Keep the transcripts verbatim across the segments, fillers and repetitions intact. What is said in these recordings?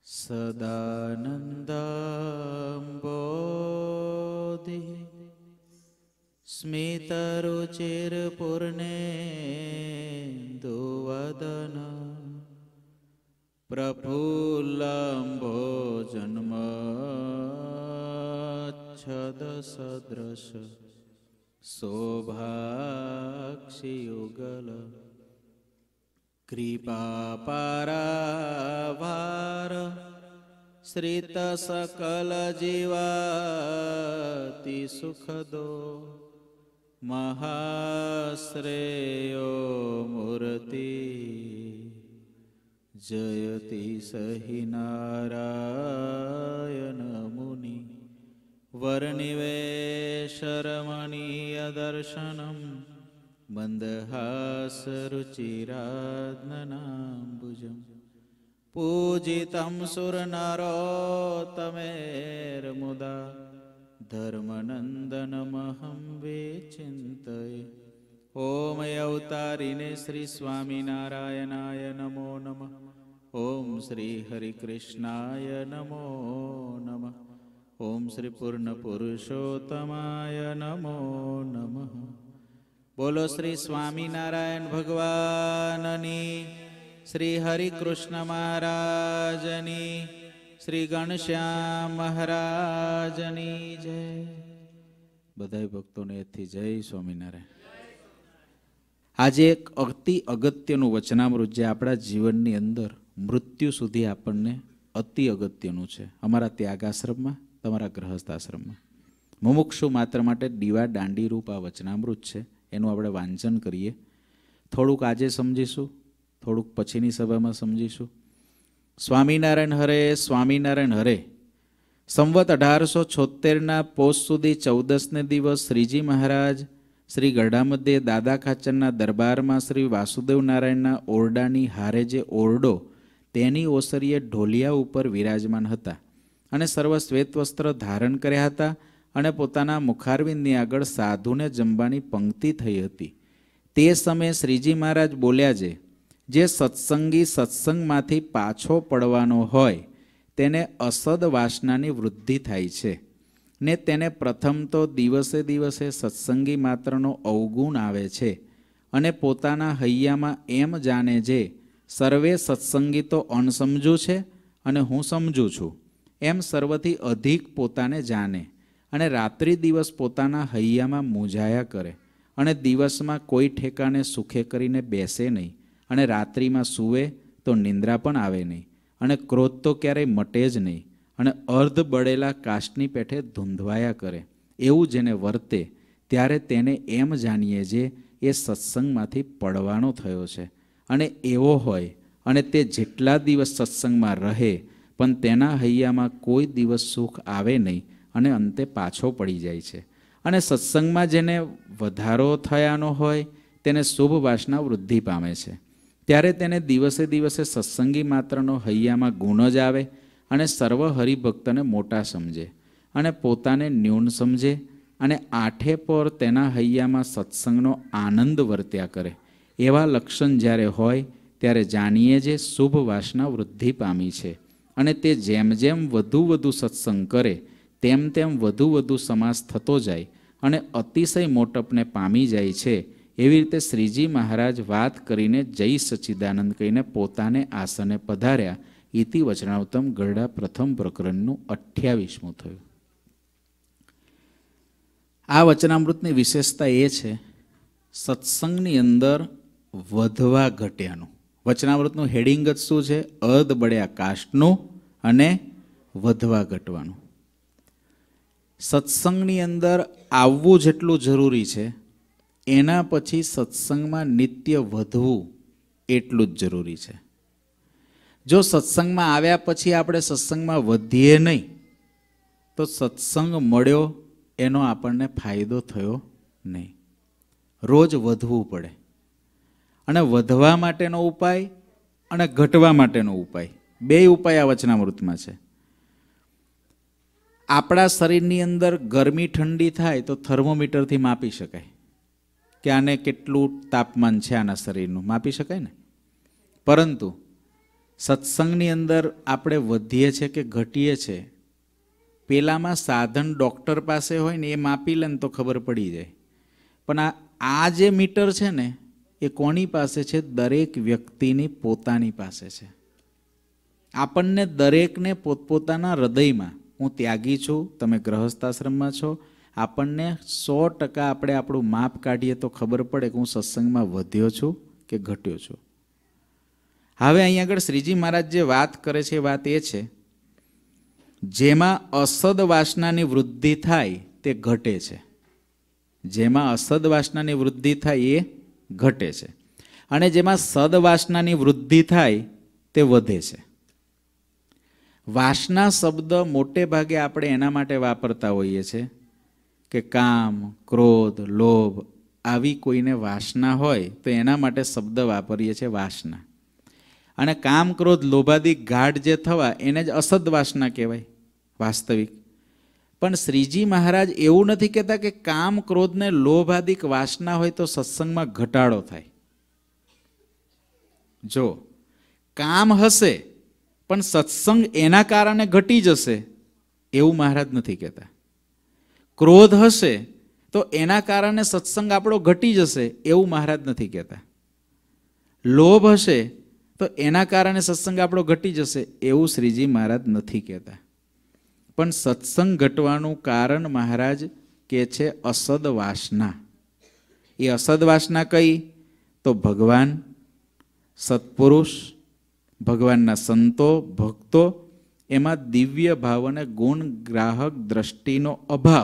સદાનંદંબોધિ સ્મિતરુચિરપૂર્ણેન્દુવદન પ્રફુલ્લંભોજન્મચ્છદસદૃશ શોભાક્ષિયુગલ કૃપાપારાવાર શ્રિત સકલ જીવાતિ સુખદો મહાશ્રેયો મૂર્તિ જયતિ સહિ નારાયણ મુનિ વર્ણિવેશરમણીય દર્શનમ મંદહાસરુચિરાત્મનાંબુજમ પૂજિતમ સુરનરોત્તમેર્મુદા ધર્મનંદનમહં વિચિંતયે. ઓમ અવતારિને શ્રી સ્વામિનારાયણાય નમો નમઃ. ઓમ શ્રી હરિકૃષ્ણાય નમો નમઃ. ઓમ શ્રી પૂર્ણ પુરુષોત્તમાય નમો નમઃ. બોલો શ્રી સ્વામિનારાયણ ભગવાનની, શ્રી હરિકૃષ્ણ મહારાજની, શ્રી ઘનશ્યામ મહારાજની જય. બધા ભક્તોને એથી જય સ્વામિનારાયણ. આજે એક અતિ અગત્યનું વચનામૃત જે આપણા જીવનની અંદર મૃત્યુ સુધી આપણને અતિ અગત્યનું છે. અમારા ત્યાગાશ્રમમાં, તમારા ગ્રહસ્થ આશ્રમમાં મુમુક્ષુ માત્ર માટે દીવા દાંડી રૂપ આ વચનામૃત છે. એનું આપણે વાંચન કરીએ. થોડુંક આજે સમજીશું, થોડુંક પછીની સભામાં સમજીશું. સ્વામિનારાયણ હરે, સ્વામિનારાયણ હરે. સંવત અઢારસો છોતેરના પોષ સુધી ચૌદસને દિવસ શ્રીજી મહારાજ શ્રી ગઢામધ્યે દાદા ખાચરના દરબારમાં શ્રી વાસુદેવ નારાયણના ઓરડાની હારે જે ઓરડો તેની ઓસરીએ ઢોલિયા ઉપર વિરાજમાન હતા અને સર્વ શ્વેત વસ્ત્ર ધારણ કર્યા હતા અને પોતાના મુખારવિંદની આગળ સાધુને જમવાની પંક્તિ થઈ હતી. તે સમયે શ્રીજી મહારાજ બોલ્યા છે, જે સત્સંગી સત્સંગમાંથી પાછો પડવાનો હોય તેને અસદ વાસનાની વૃદ્ધિ થાય છે ને તેને પ્રથમ તો દિવસે દિવસે સત્સંગી માત્રનો અવગુણ આવે છે અને પોતાના હૈયામાં એમ જાણે છે સર્વે સત્સંગી તો અણસમજુ છે અને હું સમજું છું એમ સર્વથી અધિક પોતાને જાણે અને રાત્રિ દિવસ પોતાના હૈયામાં મૂંઝાયા કરે અને દિવસમાં કોઈ ઠેકાને સુખે કરીને બેસે નહીં અને રાત્રિમાં સૂવે તો નિંદ્રા પણ આવે નહીં અને ક્રોધ તો ક્યારેય મટે જ નહીં અને અર્ધ બળેલા કાષ્ટની પેઠે ધૂંધવાયા કરે. એવું જેને વર્તે ત્યારે તેને એમ જાણીએ જે એ સત્સંગમાંથી પડવાનો થયો છે અને એવો હોય અને તે જેટલા દિવસ સત્સંગમાં રહે પણ તેના હૈયામાં કોઈ દિવસ સુખ આવે નહીં અને અંતે પાછો પડી જાય છે. અને સત્સંગમાં જેને વધારો થયાનો હોય તેને શુભ વાસના વૃદ્ધિ પામે છે. ત્યારે તેને દિવસે દિવસે સત્સંગી માત્રનો હૈયામાં ગુણ જ આવે અને સર્વ હરિભક્તને મોટા સમજે અને પોતાને ન્યૂન સમજે અને આઠે પર તેના હૈયામાં સત્સંગનો આનંદ વર્ત્યા કરે. એવા લક્ષણ જ્યારે હોય ત્યારે જાણીએ જે શુભ વાસના વૃદ્ધિ પામી છે અને તે જેમ જેમ વધુ વધુ સત્સંગ કરે તેમ તેમ વધુ વધુ સમાસ થતો જાય અને અતિશય મોટપને પામી જાય છે. એવી રીતે શ્રીજી મહારાજ વાત કરીને જય સચ્ચિદાનંદ કહીને પોતાને આસને પધાર્યા. ઇતિ વચનાવતમ ગરડા પ્રથમ પ્રકરણનું અઠ્યાવીસમું થયું. આ વચનામૃતની વિશેષતા એ છે સત્સંગની અંદર વધવા ઘટ્યાનું. વચનામૃતનું હેડિંગ જ શું છે? અર્ધ બળ્યા કાષ્ટનું અને વધવા ઘટવાનું. સત્સંગની અંદર આવવું જેટલું જરૂરી છે એના પછી સત્સંગમાં નિત્ય વધવું એટલું જ જરૂરી છે. જો સત્સંગમાં આવ્યા પછી આપણે સત્સંગમાં વધીએ નહીં તો સત્સંગ મળ્યો એનો આપણને ફાયદો થયો નહીં. રોજ વધવું પડે અને વધવા માટેનો ઉપાય અને ઘટવા માટેનો ઉપાય બે ઉપાય આ વચનામૃતમાં છે. આપણા શરીરની અંદર ગરમી ઠંડી થાય તો થર્મોમીટરથી માપી શકાય કે આને કેટલું તાપમાન છે આના શરીરનું, માપી શકાય ને. પરંતુ સત્સંગની અંદર આપણે વધીએ છીએ કે ઘટીએ છીએ, પેલામાં સાધન ડૉક્ટર પાસે હોય ને એ માપી લે ને તો ખબર પડી જાય. પણ આ આ જે મીટર છે ને એ કોની પાસે છે? દરેક વ્યક્તિની પોતાની પાસે છે. આપણને દરેકને પોતપોતાના હૃદયમાં, હું ત્યાગી છું, તમે ગ્રહસ્થાશ્રમમાં છો, આપણને સો ટકા આપણે આપણું માપ કાઢીએ તો ખબર પડે કે હું સત્સંગમાં વધ્યો છું કે ઘટ્યો છું. હવે અહીં આગળ શ્રીજી મહારાજ જે વાત કરે છે એ વાત એ છે, જેમાં અસદ વાસનાની વૃદ્ધિ થાય તે ઘટે છે. જેમાં અસદ વાસનાની વૃદ્ધિ થાય એ ઘટે છે, અને જેમાં સદવાસનાની વૃદ્ધિ થાય તે વધે છે. વાસના શબ્દ મોટે ભાગે આપણે એના માટે વાપરતા હોઈએ છીએ કે કામ, ક્રોધ, લોભ આવી કોઈને વાસના હોય તો એના માટે શબ્દ વાપરીએ છીએ વાસના. અને કામ, ક્રોધ, લોભાદી ગાઢ જે થવા એને જ અસદ વાસના કહેવાય વાસ્તવિક. પણ શ્રીજી મહારાજ એવું નથી કહેતા કે કામ, ક્રોધ ને લોભાદિક વાસના હોય તો સત્સંગમાં ઘટાડો થાય. જો કામ હશે પણ સત્સંગ એના કારણે ઘટી જશે એવું મહારાજ નથી કહેતા. ક્રોધ હશે તો એના કારણે સત્સંગ આપણો ઘટી જશે એવું મહારાજ નથી કહેતા. લોભ હશે તો એના કારણે સત્સંગ આપણો ઘટી જશે એવું શ્રીજી મહારાજ નથી કહેતા. પણ સત્સંગ ઘટવાનું કારણ મહારાજ કહે છે અસદ વાસના. એ અસદ વાસના કઈ? તો ભગવાન, સત્પુરુષ, ભગવાનના સંતો, ભક્તો, એમાં દિવ્ય ભાવ અને ગુણ ગ્રાહક દ્રષ્ટિનો અભાવ,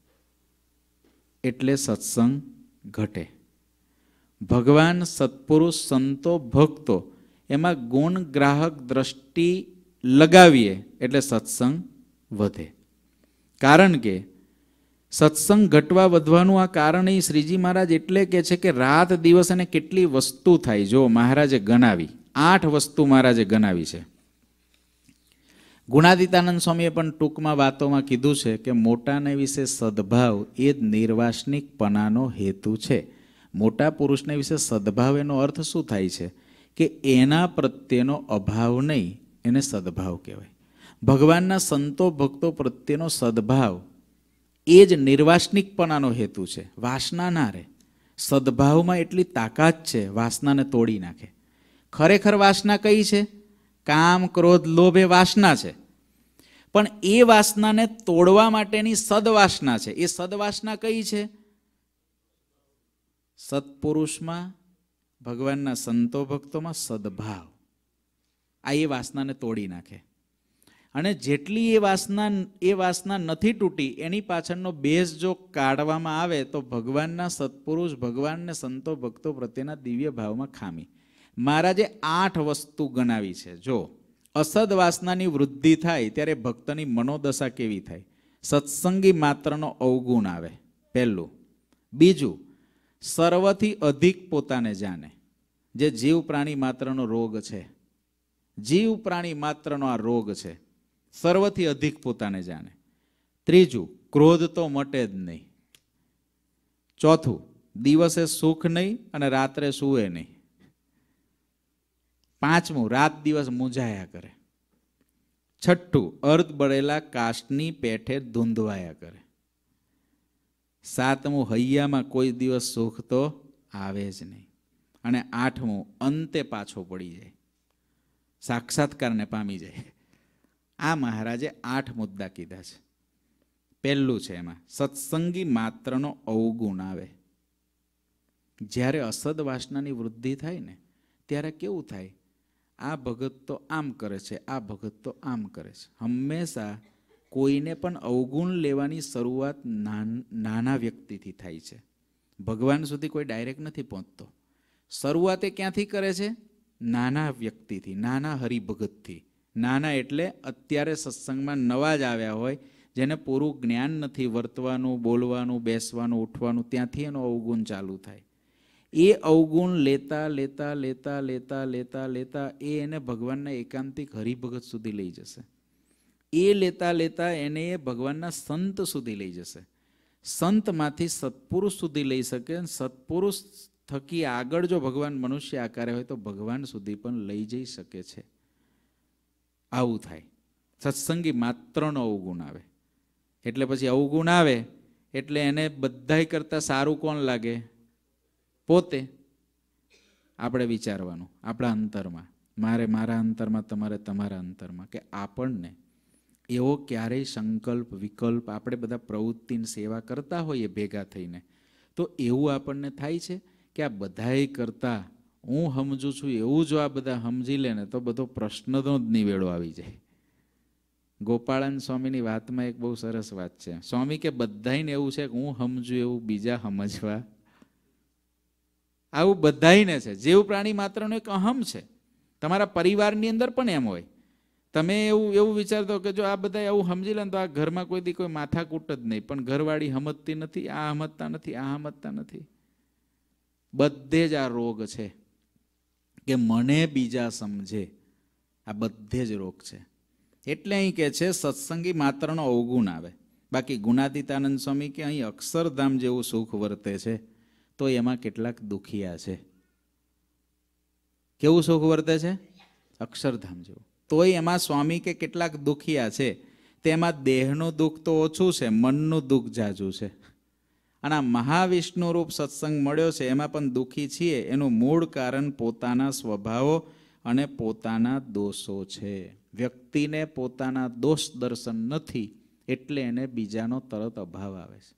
એટલે સત્સંગ ઘટે. ભગવાન, સત્પુરુષ, સંતો, ભક્તો એમાં ગુણ ગ્રાહક દ્રષ્ટિ લગાવીએ એટલે સત્સંગ વધે. કારણ કે સત્સંગ ઘટવા વધવાનું આ કારણ એ શ્રીજી મહારાજ એટલે કે છે કે રાત દિવસ અને કેટલી વસ્તુ થાય. જો મહારાજે ગણાવી, આઠ વસ્તુ મહારાજે ગણાવી છે. ગુણાતીતાનંદ સ્વામીએ પણ ટૂંકમાં વાતોમાં કીધું છે કે મોટાને વિશે સદભાવ એ જ નિર્વાસનિકપણાનો હેતુ છે. મોટા પુરુષને વિશે સદભાવ એનો અર્થ શું થાય છે? કે એના પ્રત્યેનો અભાવ નહીં, એને સદભાવ કહેવાય. ભગવાનના સંતો ભક્તો પ્રત્યેનો સદભાવ એ જ નિર્વાસનિકપણાનો હેતુ છે. વાસના ના રહે. સદભાવમાં એટલી તાકાત છે, વાસનાને તોડી નાખે. ખરેખર વાસના કઈ છે? કામ, ક્રોધ, લોભ એ વાસના છે, પણ એ વાસનાને તોડવા માટેની સદવાસના છે. એ સદવાસના કઈ છે? સત્પુરુષમાં, ભગવાનના સંતો ભક્તોમાં સદભાવ. આ એ વાસનાને તોડી નાખે. અને જેટલી એ વાસના એ વાસના નથી તૂટી એની પાછળનો બેઝ જો કાઢવામાં આવે તો ભગવાનના સત્પુરુષ, ભગવાનને સંતો ભક્તો પ્રત્યેના દિવ્ય ભાવમાં ખામી. મહારાજે આઠ વસ્તુ ગણાવી છે. જો અસદ વાસનાની વૃદ્ધિ થાય ત્યારે ભક્તની મનોદશા કેવી થાય? સત્સંગી માત્રનો અવગુણ આવે, પહેલું. બીજું, સર્વથી અધિક પોતાને જાણે, જે જીવ પ્રાણી માત્રનો રોગ છે. જીવ પ્રાણી માત્રનો આ રોગ છે, સર્વથી અધિક પોતાને જાણે. ત્રીજું, ક્રોધ તો મટે જ નહીં. ચોથું, દિવસે સુખ નહીં અને રાત્રે સૂવે નહીં. પાંચમું, રાત દિવસ મૂંઝાયા કરે. છઠ્ઠું, અર્ધ બળેલા કાષ્ટની પેઠે ધૂંધવાયા કરે. સાતમું, હૈયામાં કોઈ દિવસ સુખ તો આવે જ નહીં. અને આઠમું, અંતે પાછો પડી જાય, સાક્ષાત્કારને પામી જાય. આ મહારાજે આઠ મુદ્દા કીધા છે. પહેલું છે એમાં સત્સંગી માત્રનો અવગુણ આવે. જ્યારે અસદ વાસનાની વૃદ્ધિ થાય ને ત્યારે કેવું થાય? આ ભગત તો આમ કરે છે, આ ભગત તો આમ કરે છે. હંમેશા કોઈને પણ અવગુણ લેવાની શરૂઆત નાના વ્યક્તિથી થાય છે. ભગવાન સુધી કોઈ ડાયરેક્ટ નથી પહોંચતો. શરૂઆત એ ક્યાંથી કરે છે? નાના વ્યક્તિથી, નાના હરિભગતથી. નાના એટલે અત્યારે સત્સંગમાં નવા જ આવ્યા હોય, જેને પૂરું જ્ઞાન નથી વર્તવાનું, બોલવાનું, બેસવાનું, ઉઠવાનું, ત્યાંથી એનો અવગુણ ચાલુ થાય. એ અવગુણ લેતા લેતા લેતા લેતા લેતા લેતા એ એને ભગવાનના એકાંતિક હરિભગત સુધી લઈ જશે. એ લેતા લેતા એને ભગવાનના સંત સુધી લઈ જશે. સંતમાંથી સત્પુરુષ સુધી લઈ શકે. સત્પુરુષ થકી આગળ જો ભગવાન મનુષ્ય આકારે હોય તો ભગવાન સુધી પણ લઈ જઈ શકે છે. આવું થાય. સત્સંગી માત્રનો અવગુણ આવે. એટલે પછી અવગુણ આવે એટલે એને બધાય કરતાં સારું કોણ લાગે? પોતે. આપણે વિચારવાનું આપણા અંતરમાં, મારે મારા અંતરમાં, તમારે તમારા અંતરમાં, કે આપણને એવો ક્યારેય સંકલ્પ વિકલ્પ, આપણે બધા પ્રવૃત્તિની સેવા કરતા હોઈએ ભેગા થઈને, તો એવું આપણને થાય છે કે આ બધાય કરતાં હું સમજું છું એવું જો આ બધા સમજી લે ને તો બધો પ્રશ્નનો જ નિવેડો આવી જાય. ગોપાળાન સ્વામીની વાતમાં એક બહુ સરસ વાત છે. સ્વામી કે બધાયને એવું છે કે હું સમજું એવું બીજા સમજવા, આવું બધાયને છે. જીવ પ્રાણી માત્રનો એક અહમ છે. તમારા પરિવારની અંદર પણ એમ હોય. તમે એવું એવું વિચારતો કે જો આ બધા એવું સમજી લે તો આ ઘરમાં કોઈ દી કોઈ માથાકૂટ જ નહીં, પણ ઘરવાળી સમજતી નથી, આ સમજતા નથી, આ સમજતા નથી. બધે જ આ રોગ છે કે મને બીજા સમજે, આ બધે જ રોગ છે. એટલે અહીં કે છે સત્સંગી માત્રનો અવગુણ આવે. બાકી ગુણાતીતાનંદ સ્વામી કે અહીં અક્ષરધામ જેવું સુખ વર્તે છે તો એમાં કેટલાક દુખિયા છે. કેવું સુખ વર્તે છે? અક્ષરધામ જેવું. તોય એમાં સ્વામી કે કેટલાક દુખિયા છે. તેમાં દેહનું દુઃખ તો ઓછું છે, મનનું દુઃખ જાજુ છે. અને આ મહાવિષ્ણુ રૂપ સત્સંગ મળ્યો છે એમાં પણ દુઃખી છીએ. એનું મૂળ કારણ પોતાના સ્વભાવો અને પોતાના દોષો છે. વ્યક્તિને પોતાના દોષ દર્શન નથી એટલે એને બીજાનો તરત અભાવ આવે છે.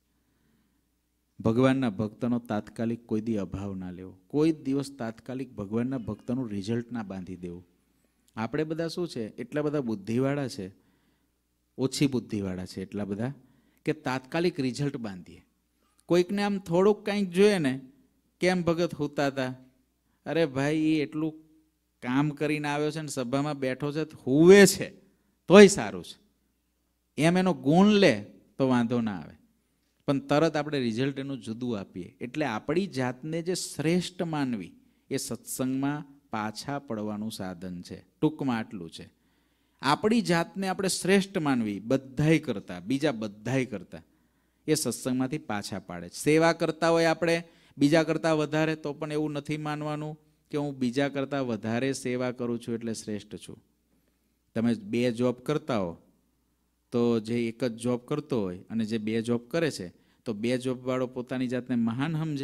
ભગવાનના ભક્તનો તાત્કાલિક કોઈ દી અભાવ ના લેવો. કોઈ દિવસ તાત્કાલિક ભગવાનના ભક્તનું રિઝલ્ટ ના બાંધી દેવું. આપણે બધા શું છે, એટલા બધા બુદ્ધિવાળા છે, ઓછી બુદ્ધિવાળા છે એટલા બધા કે તાત્કાલિક રિઝલ્ટ બાંધીએ. કોઈકને આમ થોડુંક કંઈક જોઈએ ને, કેમ ભગત હોતા હતા, અરે ભાઈ એ એટલું કામ કરીને આવ્યો છે ને સભામાં બેઠો છે, હુવે છે તોય સારું છે, એમ એનો ગુણ લે તો વાંધો ના આવે. પણ તરત આપણે રિઝલ્ટ એનું જુદું આપીએ. એટલે આપણી જાતને જે શ્રેષ્ઠ માનવી એ સત્સંગમાં પાછા પડવાનું સાધન છે. ટૂંકમાં આટલું છે. આપણી જાતને આપણે શ્રેષ્ઠ માનવી બધાય કરતા, બીજા બધાય કરતા, એ સત્સંગમાંથી પાછા પાડે છે. સેવા કરતા હોય આપણે બીજા કરતાં વધારે તો પણ એવું નથી માનવાનું કે હું બીજા કરતાં વધારે સેવા કરું છું એટલે શ્રેષ્ઠ છું. તમે બે જોબ કરતા હો તો જે એક જ જોબ કરતો હોય અને જે બે જોબ કરે છે તો બે જોબવાળો પોતાની જાતને મહાન સમજે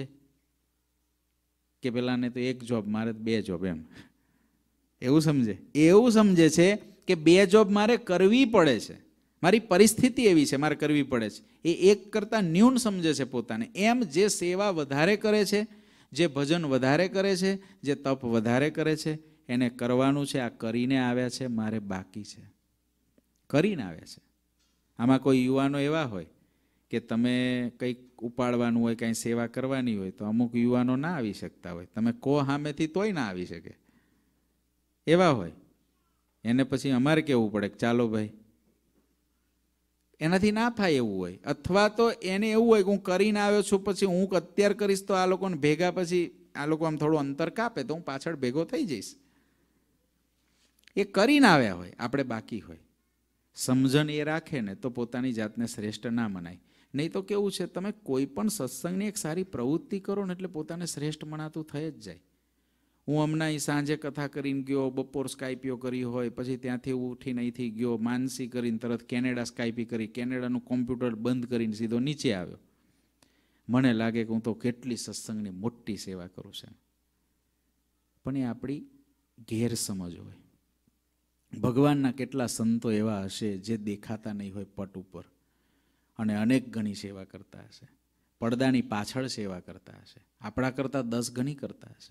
કે પેલાને તો એક જોબ, મારે બે જોબ, એમ એવું સમજે? એવું સમજે છે કે બે જોબ મારે કરવી પડે છે, મારી પરિસ્થિતિ એવી છે, મારે કરવી પડે છે. એ એક કરતાં ન્યૂન સમજે છે પોતાને. એમ જે સેવા વધારે કરે છે, જે ભજન વધારે કરે છે, જે તપ વધારે કરે છે, એને કરવાનું છે. આ કરીને આવ્યા છે, મારે બાકી છે, કરીને આવ્યા છે. આમાં કોઈ યુવાનો એવા હોય કે તમે કંઈક ઉપાડવાનું હોય, કંઈ સેવા કરવાની હોય તો અમુક યુવાનો ના આવી શકતા હોય, તમે કહો સામેથી તોય ના આવી શકે એવા હોય. એને પછી અમારે કહેવું પડે કે ચાલો ભાઈ, એનાથી ના થાય એવું હોય. અથવા તો એને એવું હોય કે હું કરીને આવ્યો છું, પછી હું અત્યારે કરીશ તો આ લોકોને ભેગા, પછી આ લોકો આમ થોડું અંતર કાપે તો હું પાછળ ભેગો થઈ જઈશ. એ કરીને આવ્યા હોય, આપણે બાકી હોય. સમજણ એ રાખે ને તો પોતાની જાતને શ્રેષ્ઠ ના મનાય. નહીં તો કેવું છે, તમે કોઈ પણ સત્સંગની એક સારી પ્રવૃત્તિ કરો ને એટલે પોતાને શ્રેષ્ઠ મનાતું થઈ જ જાય. હું હમણાં અહીં સાંજે કથા કરીને ગયો, બપોર સ્કાઈપીઓ કરી હોય, પછી ત્યાંથી ઉઠીને અહીંથી ગયો, માનસી કરીને તરત કેનેડા સ્કાઈપી કરી, કેનેડાનું કોમ્પ્યુટર બંધ કરીને સીધો નીચે આવ્યો. મને લાગે કે હું તો કેટલી સત્સંગની મોટી સેવા કરું છું. પણ એ આપણી ગેરસમજ હોય. ભગવાનના કેટલા સંતો એવા હશે જે દેખાતા નહીં હોય પટ ઉપર અને અનેક ગણી સેવા કરતા હશે, પડદાની પાછળ સેવા કરતા હશે, આપણા કરતાં દસ ગણી કરતા હશે.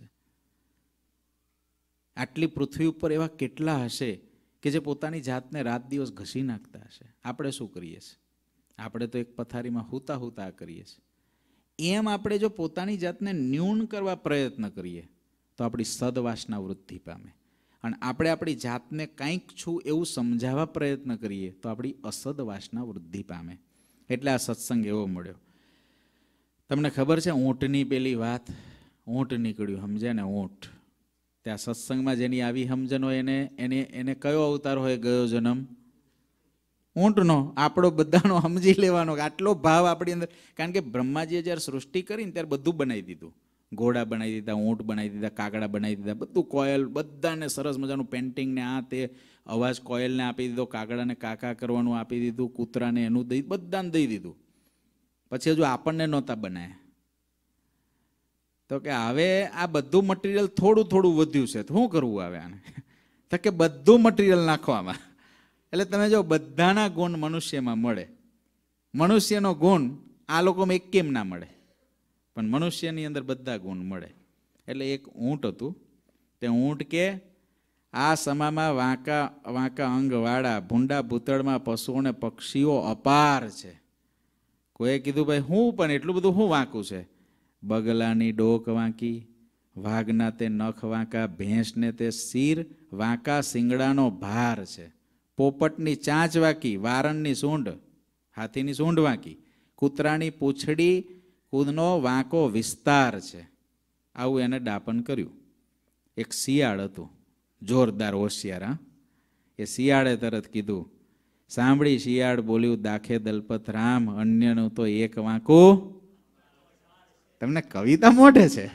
આટલી પૃથ્વી ઉપર એવા કેટલા હશે કે જે પોતાની જાતને રાત દિવસ ઘસી નાખતા હશે. આપણે શું કરીએ છીએ? આપણે તો એક પથારીમાં હુતા હુતા કરીએ છીએ. એમ આપણે જો પોતાની જાતને ન્યૂન કરવા પ્રયત્ન કરીએ તો આપણી સદવાસના વૃદ્ધિ પામે. અને આપણે આપણી જાતને કંઈક છું એવું સમજાવવા પ્રયત્ન કરીએ તો આપણી અસદ વાસના વૃદ્ધિ પામે. એટલે આ સત્સંગ એવો મળ્યો. તમને ખબર છે ઊંટની પેલી વાત, ઊંટ નીકળ્યું, સમજ્યા ને? ઊંટ ત્યાં સત્સંગમાં જેની આવી સમજણ હોય એને એને એને કયો અવતાર હોય ગયો જન્મ? ઊંટનો. આપણો બધાનો સમજી લેવાનો કે આટલો ભાવ આપણી અંદર. કારણ કે બ્રહ્માજીએ જ્યારે સૃષ્ટિ કરીને ત્યારે બધું બનાવી દીધું. ઘોડા બનાવી દીધા, ઊંટ બનાવી દીધા, કાગડા બનાવી દીધા, બધું કોયલ, બધાને સરસ મજાનું પેન્ટિંગ ને આ તે અવાજ કોયલને આપી દીધો, કાગડાને કાકા કરવાનું આપી દીધું, કૂતરાને એનું દઈ, બધાને દઈ દીધું. પછી હજુ આપણને નહોતા બનાવ્યા. તો કે હવે આ બધું મટીરિયલ થોડું થોડું વધ્યું છે, તો શું કરવું આવે આને? તો કે બધું મટીરિયલ નાખવામાં. એટલે તમે જો બધાના ગુણ મનુષ્યમાં મળે. મનુષ્યનો ગુણ આ લોકોમાં એક કેમ ના મળે, પણ મનુષ્યની અંદર બધા ગુણ મળે. એટલે એક ઊંટ હતું, તે ઊંટ કે આ સમામાં વાંકા વાંકા અંગવાળા ભૂંડા ભૂતળમાં પશુઓને પક્ષીઓ અપાર છે. કોઈએ કીધું ભાઈ હું પણ એટલું બધું શું વાંકું છે? બગલાની ડોક વાંકી, વાઘના તે નખ વાંકા, ભેંસને તે શિર વાંકા શિંગડાનો ભાર છે. પોપટની ચાંચ વાંકી, વારણની સૂંઢ, હાથીની સૂંઢ વાંકી, કૂતરાની પૂંછડી કૂદનો વાંકો વિસ્તાર છે. આવું એને ડાપણ કર્યું. એક શિયાળ હતું, જોરદાર હોશિયાર. હા, એ શિયાળે તરત કીધું, સાંભળી શિયાળ બોલ્યું, દાખે દલપત રામ, અન્યનું તો એક વાંકું. તમને કવિતા મોઢે છે,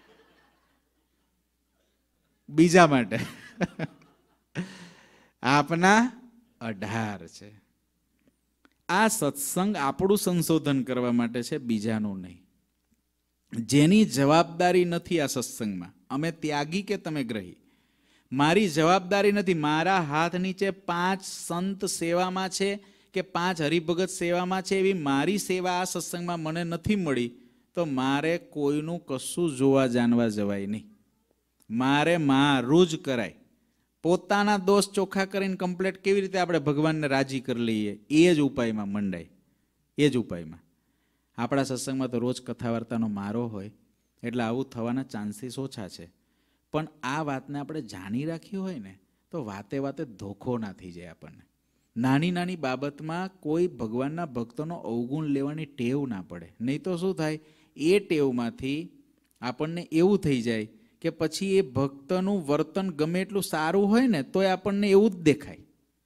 બીજા માટે આપના અઢાર છે. આ સત્સંગ આપણું સંશોધન કરવા માટે છે, બીજાનું નહીં. જેની જવાબદારી નથી આ સત્સંગમાં, અમે ત્યાગી કે તમે ગ્રહી, મારી જવાબદારી નથી. મારા હાથ નીચે પાંચ સંત સેવામાં છે કે પાંચ હરિભગત સેવામાં છે, એવી મારી સેવા આ સત્સંગમાં મને નથી મળી, તો મારે કોઈનું કશું જોવા જાણવા જવાય નહીં. મારે મારું જ કરાય. પોતાના દોષ ચોખ્ખા કરીને કમ્પ્લેટ કેવી રીતે આપણે ભગવાનને રાજી કરી લઈએ, એ જ ઉપાયમાં મંડાય. એ જ ઉપાયમાં. આપણા સત્સંગમાં તો રોજ કથા વાર્તાનો મારો હોય, એટલે આવું થવાના ચાન્સીસ ઓછા છે. પણ આ વાતને આપણે જાણી રાખી હોય ને, તો વાતે વાતે ધોખો ના થઈ જાય આપણને. નાની નાની બાબતમાં કોઈ ભગવાનના ભક્તોનો અવગુણ લેવાની ટેવ ના પડે. નહીં તો શું થાય, એ ટેવમાંથી આપણને એવું થઈ જાય કે પછી એ ભક્તનું વર્તન ગમે એટલું સારું હોય ને તોય આપણને એવું જ દેખાય.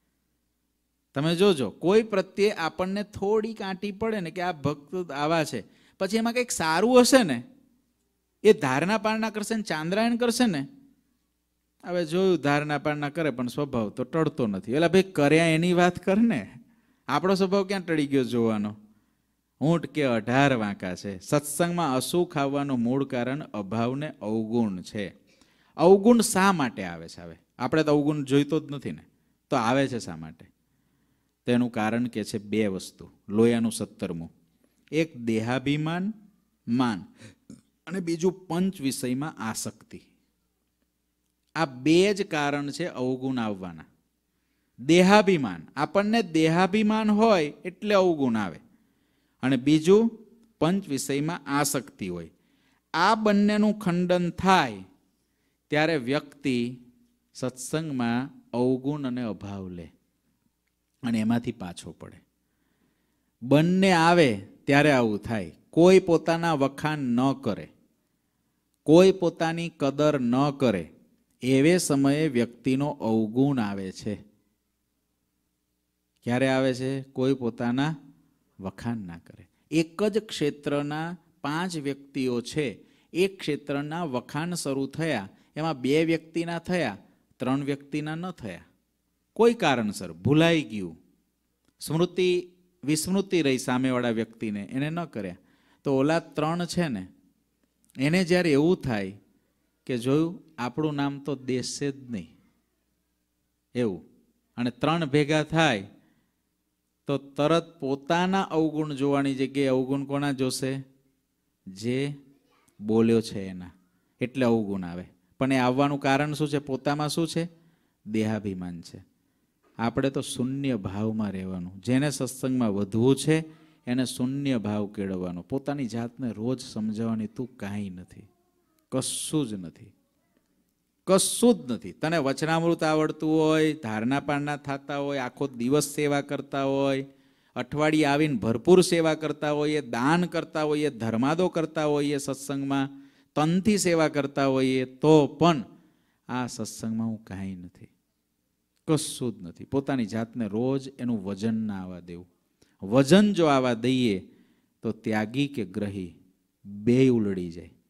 તમે જોજો, કોઈ પ્રત્યે આપણને થોડી કાંટી પડે ને કે આ ભક્ત આવા છે, પછી એમાં કંઈક સારું હશે ને, એ ધારણા પારણા કરશે ને ચાંદ્રાયણ કરશે ને. હવે જોયું ધારણા પારણા કરે પણ સ્વભાવ તો ટળતો નથી. એટલે ભાઈ કર્યા એની વાત કર ને, આપણો સ્વભાવ ક્યાં ટળી ગયો જોવાનો? ઊંટ કે અઢાર વાંકા છે. સત્સંગમાં અસુખ આવવાનું મૂળ કારણ અભાવને અવગુણ છે. અવગુણ શા માટે આવે છે? હવે આપણે તો અવગુણ જોઈતો જ નથી ને, તો આવે છે શા માટે? તેનું કારણ કે છે બે વસ્તુ. લોયાનું સત્તરમું, એક દેહાભિમાન માન, અને બીજું પંચ વિષયમાં આસક્તિ. આ બે જ કારણ છે અવગુણ આવવાના. દેહાભિમાન, આપણને દેહાભિમાન હોય એટલે અવગુણ આવે, અને બીજું પંચ વિષયમાં આસક્તિ હોય. આ બંનેનું ખંડન થાય ત્યારે વ્યક્તિ સત્સંગમાં અવગુણ અને અભાવ લે અને એમાંથી પાછો પડે. બંને આવે ત્યારે આવું થાય. કોઈ પોતાના વખાણ ન કરે, કોઈ પોતાની કદર ન કરે, એવે સમયે વ્યક્તિનો અવગુણ આવે છે. ક્યારે આવે છે? કોઈ પોતાના વખાણ ના કરે. એક જ ક્ષેત્રના પાંચ વ્યક્તિઓ છે, એક ક્ષેત્રના વખાણ શરૂ થયા, એમાં બે વ્યક્તિના થયા, ત્રણ વ્યક્તિના ન થયા. કોઈ કારણસર ભૂલાઈ ગયું, સ્મૃતિ વિસ્મૃતિ રહી સામેવાળા વ્યક્તિને, એને ન કર્યા. તો ઓલા ત્રણ છે ને, એને જ્યારે એવું થાય કે જોયું આપણું નામ તો દેશે જ નહીં એવું, અને ત્રણ ભેગા થાય તો તરત પોતાના અવગુણ જોવાની જગ્યાએ અવગુણ કોના જોશે? જે બોલ્યો છે એના. એટલે અવગુણ આવે. પણ એ આવવાનું કારણ શું છે? પોતામાં શું છે? દેહાભિમાન છે. આપણે તો શૂન્ય ભાવમાં રહેવાનું. જેને સત્સંગમાં વધવું છે એને શૂન્ય ભાવ કેળવવાનો. પોતાની જાતને રોજ સમજાવવાની, તું કાંઈ નથી, કશું જ નથી, કશું જ નથી. તને વચનામૃત આવડતું હોય, ધારણા પારણા થતા હોય, આખો દિવસ સેવા કરતા હોય, અઠવાડિયે આવીને ભરપૂર સેવા કરતા હોઈએ, દાન કરતા હોઈએ, ધર્માદો કરતા હોઈએ, સત્સંગમાં તનથી સેવા કરતા હોઈએ, તો પણ આ સત્સંગમાં હું કાંઈ નથી, કશું જ નથી. પોતાની જાતને રોજ એનું વજન ના આવવા દેવું. વજન જો આવવા દઈએ તો ત્યાગી કે ગ્રહી બે ઉલડી જાય.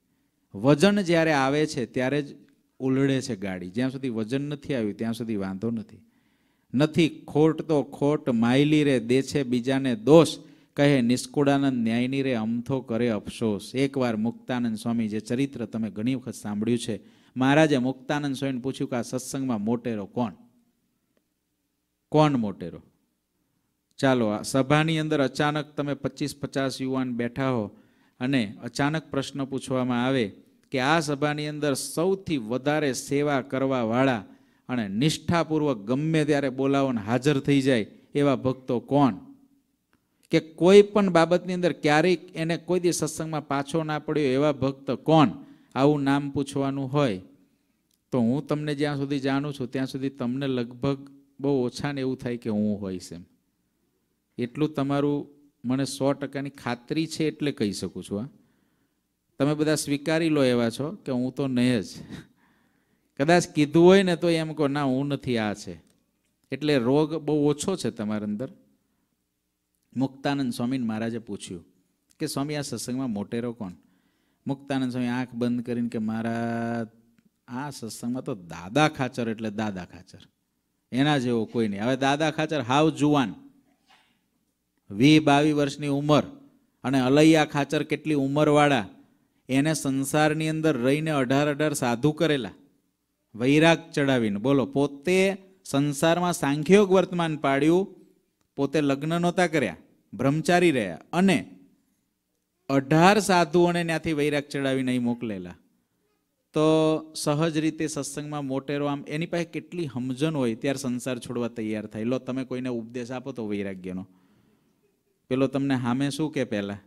વજન જ્યારે આવે છે ત્યારે જ ઉલડે છે ગાડી. જ્યાં સુધી વજન નથી આવ્યું ત્યાં સુધી વાંધો નથી. નથી ખોટ તો ખોટ માયલી રે દે છે બીજાને દોષ, કહે નિષ્કુળાનંદ ન્યાયની રે અમથો કરે અફસોસ. એકવાર મુક્તાનંદ સ્વામી, જે ચરિત્ર તમે ઘણી વખત સાંભળ્યું છે, મહારાજે મુક્તાનંદ સ્વામીને પૂછ્યું કે આ સત્સંગમાં મોટેરો કોણ? કોણ મોટેરો? ચાલો, આ સભાની અંદર અચાનક તમે પચીસ પચાસ યુવાન બેઠા હો અને અચાનક પ્રશ્ન પૂછવામાં આવે કે આ સભાની અંદર સૌથી વધારે સેવા કરવા વાળા અને નિષ્ઠાપૂર્વક ગમે ત્યારે બોલાવો ને હાજર થઈ જાય એવા ભક્તો કોણ? કે કોઈ પણ બાબતની અંદર ક્યારેક એને કોઈ દી સત્સંગમાં પાછો ના પડ્યો એવા ભક્ત કોણ? આવું નામ પૂછવાનું હોય તો હું તમને જ્યાં સુધી જાણું છું ત્યાં સુધી તમને લગભગ બહુ ઓછાને એવું થાય કે હું હોઈશ એમ. એટલું તમારું મને સો ટકાની ખાતરી છે એટલે કહી શકું છું. હા, તમે બધા સ્વીકારી લો એવા છો કે હું તો નહીં જ. કદાચ કીધું હોય ને તો એમ કહો ના હું નથી, આ છે. એટલે રોગ બહુ ઓછો છે તમારા અંદર. મુક્તાનંદ સ્વામીને મહારાજે પૂછ્યું કે સ્વામી આ સત્સંગમાં મોટેરો કોણ? મુક્તાનંદ સ્વામી આંખ બંધ કરીને કે મારા આ સત્સંગમાં તો દાદા ખાચર એટલે દાદા ખાચર, એના જેવો કોઈ નહીં. હવે દાદા ખાચર હાવ જુવાન, વી બાવીસ વર્ષની ઉંમર, અને અલૈયા ખાચર કેટલી ઉંમરવાળા, એને સંસારની અંદર રહીને અઢાર અઢાર સાધુ કરેલા, વૈરાગ ચડાવીને. બોલો, પોતે સંસારમાં સાંખ્યોગ વર્તમાન પાડ્યું, પોતે લગ્ન નહોતા કર્યા, બ્રહ્મચારી રહ્યા, અને અઢાર સાધુઓને ત્યાંથી વૈરાગ ચડાવીને અહીં મોકલેલા. તો સહજ રીતે સત્સંગમાં મોટેરો આમ એની પાસે કેટલી સમજણ હોય ત્યારે સંસાર છોડવા તૈયાર થાય. લો, તમે કોઈને ઉપદેશ આપો તો વૈરાગ્યનો, પેલો તમને સામે શું કે પહેલા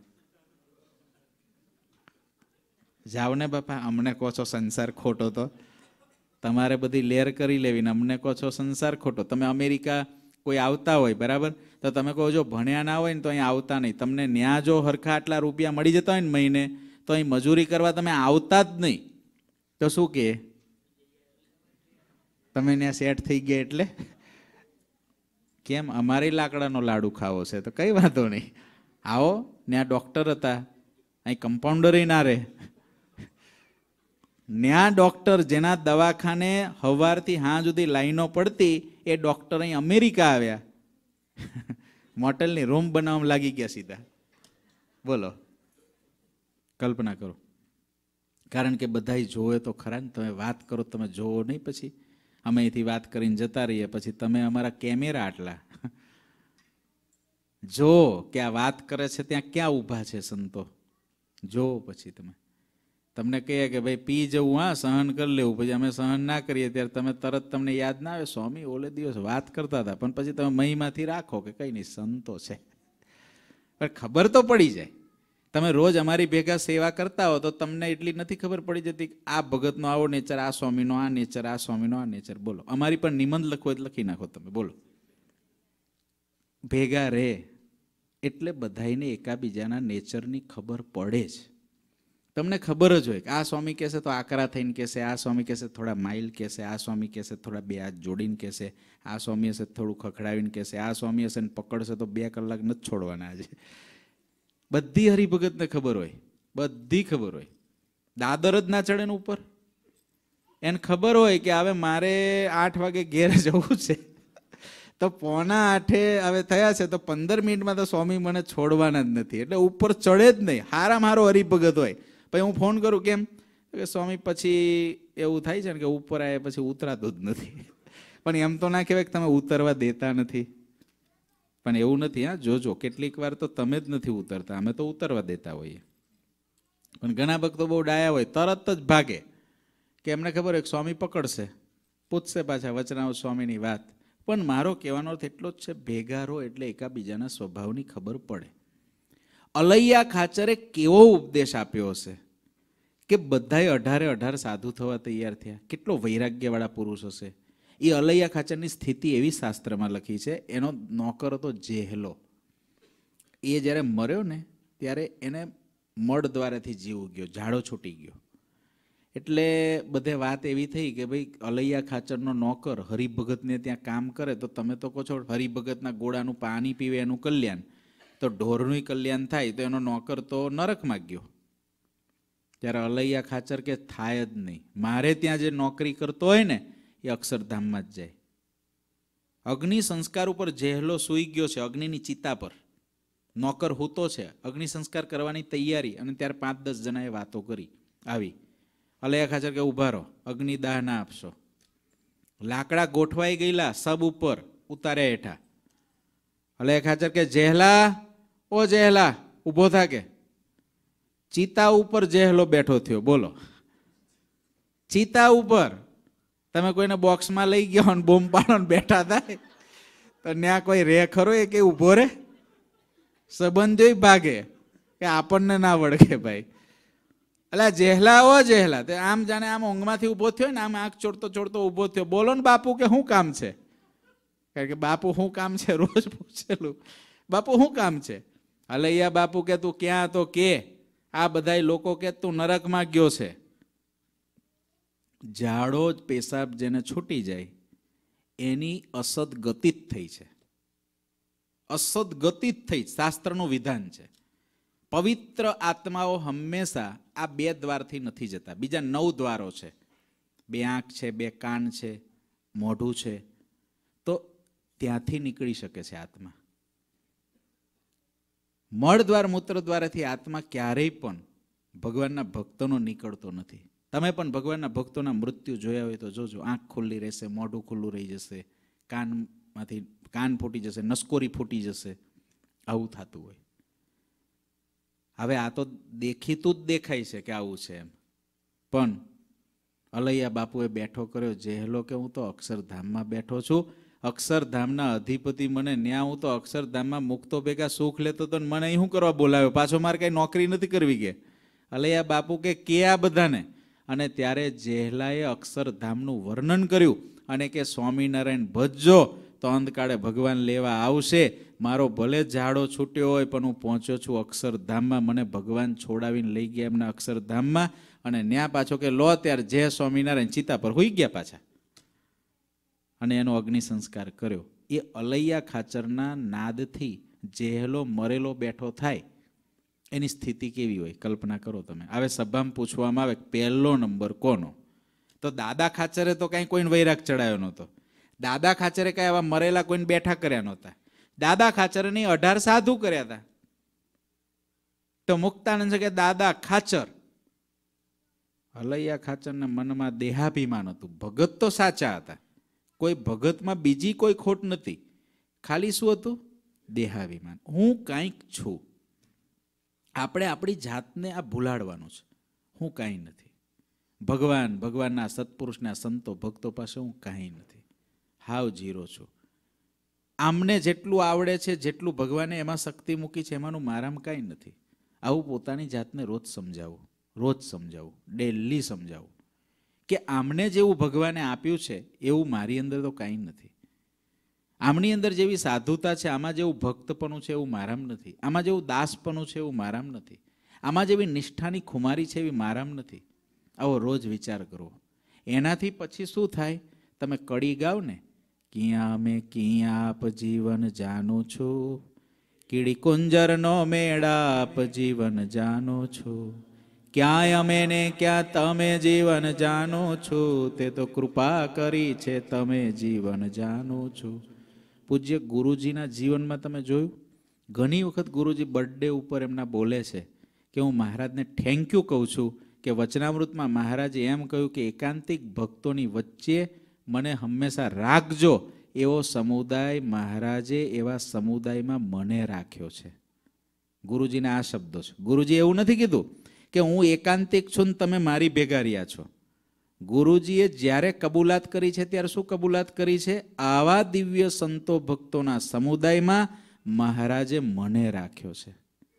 જાવ ને બાપા, અમને કહો છો સંસાર ખોટો, તો તમારે બધી લેર કરી લેવી ને અમને કહો છો સંસાર ખોટો. તમે અમેરિકા કોઈ આવતા હોય બરાબર, તો તમે કહો જો ભણ્યા ના હોય ને તો અહીં આવતા નહીં. તમને ન્યા જો હરખા આટલા રૂપિયા મળી જતા હોય ને મહિને, તો અહીં મજૂરી કરવા તમે આવતા જ નહીં. તો શું કે તમે ત્યાં સેટ થઈ ગયા એટલે કેમ અમારે લાકડાનો લાડુ ખાવો છે તો કઈ વાંધો નહીં, આવો. ત્યાં ડૉક્ટર હતા, અહીં કમ્પાઉન્ડર ના રહે. ત્યાં ડૉક્ટર જેના દવાખાને સવારથી સાંજ સુધી લાઈનો પડતી, એ ડૉક્ટર અહીં અમેરિકા આવ્યા, મોટેલની રૂમ બનાવવામાં લાગી ગયા સીધા. બોલો, કલ્પના કરો. કારણ કે બધા જોવે તો ખરા ને, તમે વાત કરો તમે જોવો નહીં. પછી અમે અહીંથી વાત કરીને જતા રહીએ, પછી તમે અમારા કેમેરા આટલા જો કે આ વાત કરે છે ત્યાં ક્યાં ઊભા છે સંતો, જો પછી તમે તમને કહીએ કે ભાઈ પી જવું, હા સહન કરી લેવું, પછી અમે સહન ના કરીએ ત્યારે તમે તરત તમને યાદ ના આવે સ્વામી ઓલે દિવસ વાત કરતા હતા, પણ પછી તમે મહીમાંથી રાખો કે કંઈ નહીં સંતો છે. પણ ખબર તો પડી જાય. તમે રોજ અમારી ભેગા સેવા કરતા હો તો તમને એટલી નથી ખબર પડી જતી કે આ ભગતનો આવો નેચર, આ સ્વામીનો આ નેચર, આ સ્વામીનો આ નેચર. બોલો, અમારી પણ નિબંધ લખો એટલે લખી નાખો તમે. બોલો, ભેગા રહે એટલે બધાને એકાબીજાના નેચરની ખબર પડે જ. તમને ખબર જ હોય કે આ સ્વામી કહેશે તો આકરા થઈને કહેશે, આ સ્વામી કહેશે થોડા માઇલ કહેશે, આ સ્વામી કહેશે થોડા બે હાથ જોડીને કહેશે, આ સ્વામી હશે થોડું ખખડાવીને કહેશે, આ સ્વામી હશે ને પકડશે તો બે કલાક નથી છોડવાના. આજે બધી હરિભગતને ખબર હોય, બધી ખબર હોય. દાદર જ ના ચડે ને ઉપર, એને ખબર હોય કે હવે મારે આઠ વાગે ઘેર જવું છે, તો પોણા આઠે હવે થયા છે તો પંદર મિનિટમાં તો સ્વામી મને છોડવાના જ નથી, એટલે ઉપર ચડે જ નહીં. હારામાં હારો હરિભગત હોય. પછી હું ફોન કરું કેમ કે સ્વામી પછી એવું થાય છે ને કે ઉપર આવે પછી ઉતરાતું જ નથી. પણ એમ તો ના કહેવાય કે તમે ઉતરવા દેતા નથી, પણ એવું નથી. હા, જોજો કેટલીક વાર તો તમે જ નથી ઉતરતા, અમે તો ઉતરવા દેતા હોઈએ. પણ ઘણા ભક્તો બહુ ડાયા હોય, તરત જ ભાગે કે એમને ખબર હોય કે સ્વામી પકડશે, પૂછશે પાછા વચનાવ સ્વામીની વાત. પણ મારો કહેવાનો અર્થ એટલો જ છે, ભેગા રહો એટલે એકાબીજાના સ્વભાવની ખબર પડે. અલૈયા ખાચરે કેવો ઉપદેશ આપ્યો હશે કે બધાએ અઢારે અઢાર સાધુ થવા તૈયાર થયા. કેટલો વૈરાગ્યવાળા પુરુષ હશે. એ અલૈયા ખાચરની સ્થિતિ એવી શાસ્ત્રમાં લખી છે, એનો નોકર હતો જેહલો. એ જ્યારે મર્યો ને ત્યારે એને મળ દ્વારાથી જીવ ગયો, ઝાડો છૂટી ગયો. એટલે બધે વાત એવી થઈ કે ભાઈ અલૈયા ખાચરનો નોકર હરિભગતને ત્યાં કામ કરે તો તમે તો કહો છો હરિભગતના ગોળાનું પાણી પીવે એનું કલ્યાણ, તો ઢોરનું કલ્યાણ થાય, તો એનો નોકર તો નરકમાં ગયો. ત્યારે અલૈયા ખાચર કે થાય જ નહીં, મારે ત્યાં જે નોકરી કરતો હોય ને એ અક્ષરધામમાં જ જાય. અગ્નિ સંસ્કાર ઉપર જેહલો સૂઈ ગયો છે, અગ્નિની ચિતા પર નોકર હૂતો છે, અગ્નિ સંસ્કાર કરવાની તૈયારી, અને ત્યારે પાંચ દસ જણાએ વાતો કરી આવી. અલૈયા ખાચર કે ઊભા રહો, અગ્નિદાહ ના આપશો. લાકડા ગોઠવાઈ ગયેલા સબ ઉપર, ઉતાર્યા હેઠા. અલૈયા ખાચર કે જેહલા, ઓ જેહલા ઊભો થા. કે ચિતા ઉપર જેહલો બેઠો થયો. બોલો, ચિતા ઉપર. તમે કોઈને બોક્સમાં લઈ ગયા ને બોમ્બ પાડો ને બેઠા થાય તો ત્યાં કોઈ રે ખરો એ કે ઊભો રે? સંબંધ જોઈ ભાગે કે આપણને ના વળગે ભાઈ. એટલે જેહલા ઓ જેહલા, તે આમ જાણે આમ ઊંઘમાંથી ઊભો થયો ને, આમ આંખ ચોડતો ચોડતો ઊભો થયો. બોલો ને બાપુ કે શું કામ છે? કારણ કે બાપુ શું કામ છે રોજ પૂછેલું, બાપુ શું કામ છે? અલૈયા બાપુ કે તું ક્યાં તો કે, આ બધા લોકો કે તું નરકમાં ગયો છે. ઝાડો જ પેશાબ જેને છૂટી જાય એની અસદ ગતિ જ થઈ છે, અસદ ગતિ જ થઈ. શાસ્ત્રનું વિધાન છે. પવિત્ર આત્માઓ હંમેશા આ બે દ્વારથી નથી જતા, બીજા નવ દ્વારો છે. બે આંખ છે, બે કાન છે, મોઢું છે, તો ત્યાંથી નીકળી શકે છે આત્મા. મળ દ્વાર મૂત્ર દ્વારથી આત્મા ક્યારેય પણ ભગવાનના ભક્તોનો નીકળતો નથી. તમે પણ ભગવાનના ભક્તોના મૃત્યુ જોયા હોય તો જોજો, આંખ ખુલ્લી રહેશે, મોઢું ખુલ્લું રહી જશે, કાનમાંથી કાન ફૂટી જશે, નસકોરી ફૂટી જશે, આવું થતું હોય. હવે આ તો દેખીતું જ દેખાય છે કે આવું છે એમ, પણ અલૈયા બાપુએ બેઠો કર્યો જેહલો કે હું તો અક્ષરધામમાં બેઠો છું, અક્ષરધામના અધિપતિ મને ન્યા, હું તો અક્ષરધામમાં મુક્તો ભેગા સુખ લેતો તો મને અહીં શું કરવા બોલાવ્યો? પાછો મારે કઈ નોકરી નથી કરવી કે? અલૈયા બાપુ કે કે આ બધાને. અને ત્યારે જેહલાએ અક્ષરધામનું વર્ણન કર્યું અને કે સ્વામિનારાયણ ભજજો તો અંતકાળે ભગવાન લેવા આવશે. મારો ભલે ઝાડો છૂટ્યો હોય પણ હું પહોંચ્યો છું અક્ષરધામમાં. મને ભગવાન છોડાવીને લઈ ગયા એમના અક્ષરધામમાં. અને ન્યા પાછો કે લો ત્યારે જય સ્વામિનારાયણ ચિતા પર હોઈ ગયા પાછા, અને એનો અગ્નિ સંસ્કાર કર્યો. એ અલૈયા ખાચરના નાદથી જેહલો મરેલો બેઠો થાય એની સ્થિતિ કેવી હોય કલ્પના કરો તમે. હવે સભામાં પૂછવામાં આવે પહેલો નંબર કોનો? તો દાદા ખાચરે તો કાંઈ કોઈને વૈરાગ ચડાયો નહોતો. દાદા ખાચરે કાંઈ આવા મરેલા કોઈને બેઠા કર્યા નહોતા. દાદા ખાચરને અઢાર સાધુ કર્યા હતા. તો મુક્તાનંદ કે દાદા ખાચર, અલૈયા ખાચરના મનમાં દેહાભિમાન હતું. ભગત તો સાચા હતા, કોઈ ભગતમાં બીજી કોઈ ખોટ નથી, ખાલી શું હતું? દેહાભિમાન. હું કાંઈક છું. આપણે આપણી જાતને આ ભૂલાડવાનું છે, હું કાંઈ નથી. ભગવાન, ભગવાનના સત્પુરુષના સંતો ભક્તો પાસે હું કાંઈ નથી, હાવ જીરો છું. આમને જેટલું આવડે છે, જેટલું ભગવાને એમાં શક્તિ મૂકી છે, એમાંનું મારામાં કાંઈ નથી. આવું પોતાની જાતને રોજ સમજાવું, રોજ સમજાવું, ડેલી સમજાવું કે આમને જેવું ભગવાને આપ્યું છે એવું મારી અંદર તો કાંઈ નથી. આમની અંદર જેવી સાધુતા છે, આમાં જેવું ભક્તપણું છે એવું મારામ નથી. આમાં જેવું દાસપણું છે એવું મારામ નથી. આમાં જેવી નિષ્ઠાની ખુમારી છે એવી મારામ નથી. આવો રોજ વિચાર કરો. એનાથી પછી શું થાય? તમે કડી ગાઓ ને, કિયા મેં કિયાપ જીવન જાણું છું, કીડી કુંજરનો મેળાપ જીવન જાણો છો, ક્યાંય અમે ને ક્યાં તમે જીવન જાણો છો, તે તો કૃપા કરી છે તમે જીવન જાણો છો. પૂજ્ય ગુરુજીના જીવનમાં તમે જોયું, ઘણી વખત ગુરુજી બર્થડે ઉપર એમના બોલે છે કે હું મહારાજને થેન્ક યુ કહું છું કે વચનામૃતમાં મહારાજે એમ કહ્યું કે એકાંતિક ભક્તોની વચ્ચે મને હંમેશા રાખજો. એવો સમુદાય મહારાજે એવા સમુદાયમાં મને રાખ્યો છે. ગુરુજીના આ શબ્દો છે. ગુરુજી એવું નથી કીધું કે હું એકાંતિક છું ને તમે મારી ભેગા રહ્યા છો. ગુરુજીએ જ્યારે કબૂલાત કરી છે ત્યારે શું કબૂલાત કરી છે? આવા દિવ્ય સંતો ભક્તોના સમુદાયમાં મહારાજે મને રાખ્યો છે.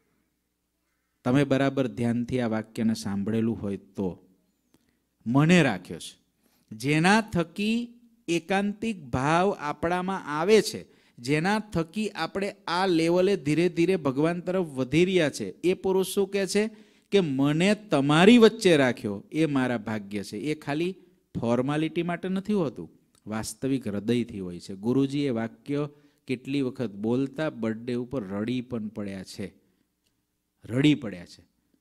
તમે બરાબર ધ્યાનથી આ વાક્યને સાંભળેલું હોય તો, મને રાખ્યો છે. જેના થકી એકાંતિક ભાવ આપણામાં આવે છે, જેના થકી આપણે આ લેવલે ધીરે ધીરે ભગવાન તરફ વધી રહ્યા છે, એ પુરુષ શું કહે છે કે મને તમારી વચ્ચે રાખ્યો એ મારા ભાગ્ય છે. એ ખાલી ફોર્માલિટી માટે નથી હોતું, વાસ્તવિક હૃદયથી હોય છે. ગુરુજી એ વાક્ય કેટલી વખત બોલતા બર્થડે ઉપર રડી પણ પડ્યા છે, રડી પડ્યા છે.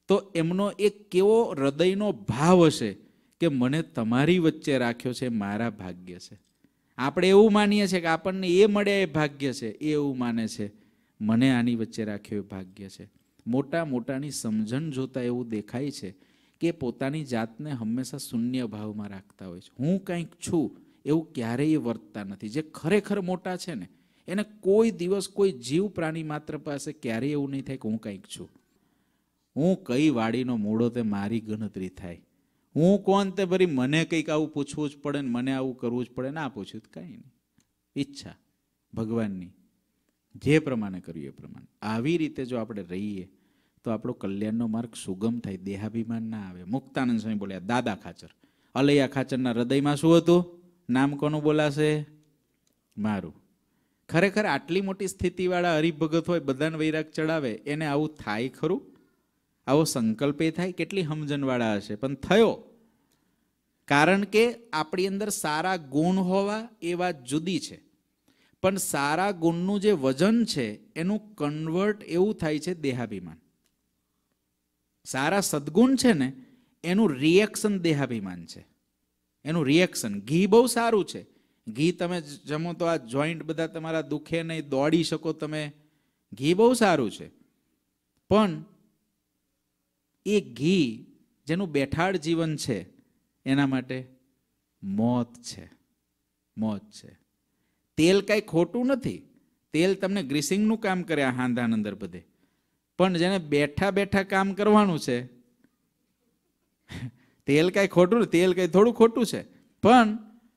તો એમનો એક કેવો હૃદયનો ભાવ હશે કે મને તમારી વચ્ચે રાખ્યો છે, મારા ભાગ્ય છે. આપણે એવું માનીએ છીએ કે આપણને એ મળ્યા એ ભાગ્ય છે, એ એવું માને છે મને આની વચ્ચે રાખ્યો એ ભાગ્ય છે. મોટા મોટાની સમજણ જોતા એવું દેખાય છે કે પોતાની જાતને હંમેશા શૂન્ય ભાવમાં રાખતા હોય છે. હું કંઈક છું એવું ક્યારેય વર્તતા નથી. જે ખરેખર મોટા છે ને એને કોઈ દિવસ કોઈ જીવ પ્રાણી માત્ર પાસે ક્યારેય એવું નહીં થાય કે હું કંઈક છું. હું કઈ વાડીનો મૂળો તે મારી ગણતરી થાય. હું કોણ તે ભરી મને કંઈક આવું પૂછવું જ પડે ને મને આવું કરવું જ પડે. ના પૂછ્યું તો કાંઈ નહીં. ઈચ્છા ભગવાનની, જે પ્રમાણે કર્યું એ પ્રમાણે. આવી રીતે જો આપણે રહીએ તો આપણો કલ્યાણનો માર્ગ સુગમ થાય, દેહાભિમાન ના આવે. મુક્તાનંદ સ્વામી બોલ્યા, દાદા ખાચર. અલૈયા ખાચરના હૃદયમાં શું હતું? નામ કોનું બોલાશે? મારું. ખરેખર આટલી મોટી સ્થિતિવાળા હરિભગત હોય, બધાને વૈરાગ ચડાવે, એને આવું થાય ખરું? આવો સંકલ્પ એ થાય? કેટલી સમજણવાળા હશે, પણ થયો. કારણ કે આપણી અંદર સારા ગુણ હોવા એ વાત જુદી છે, પણ સારા ગુણનું જે વજન છે એનું કન્વર્ટ એવું થાય છે દેહાભિમાન. સારા સદગુણ છે ને એનું રિએક્શન દેહાભિમાન છે. એનું રિએક્શન. ઘી બહુ સારું છે. ઘી તમે જમો તો આ જોઈન્ટ બધા તમારા દુખે નહીં, દોડી શકો તમે. ઘી બહુ સારું છે, પણ એ ઘી જેનું બેઠાડ જીવન છે એના માટે મોત છે. મોત છે. તેલ કાંઈ ખોટું નથી. તેલ તમને ગ્રીસિંગનું કામ કરે આ હાંધાન અંદર બધે, પણ જેને બેઠા બેઠા કામ કરવાનું છે તેલ કાંઈ ખોટું નથી. તેલ કાંઈ થોડું ખોટું છે, પણ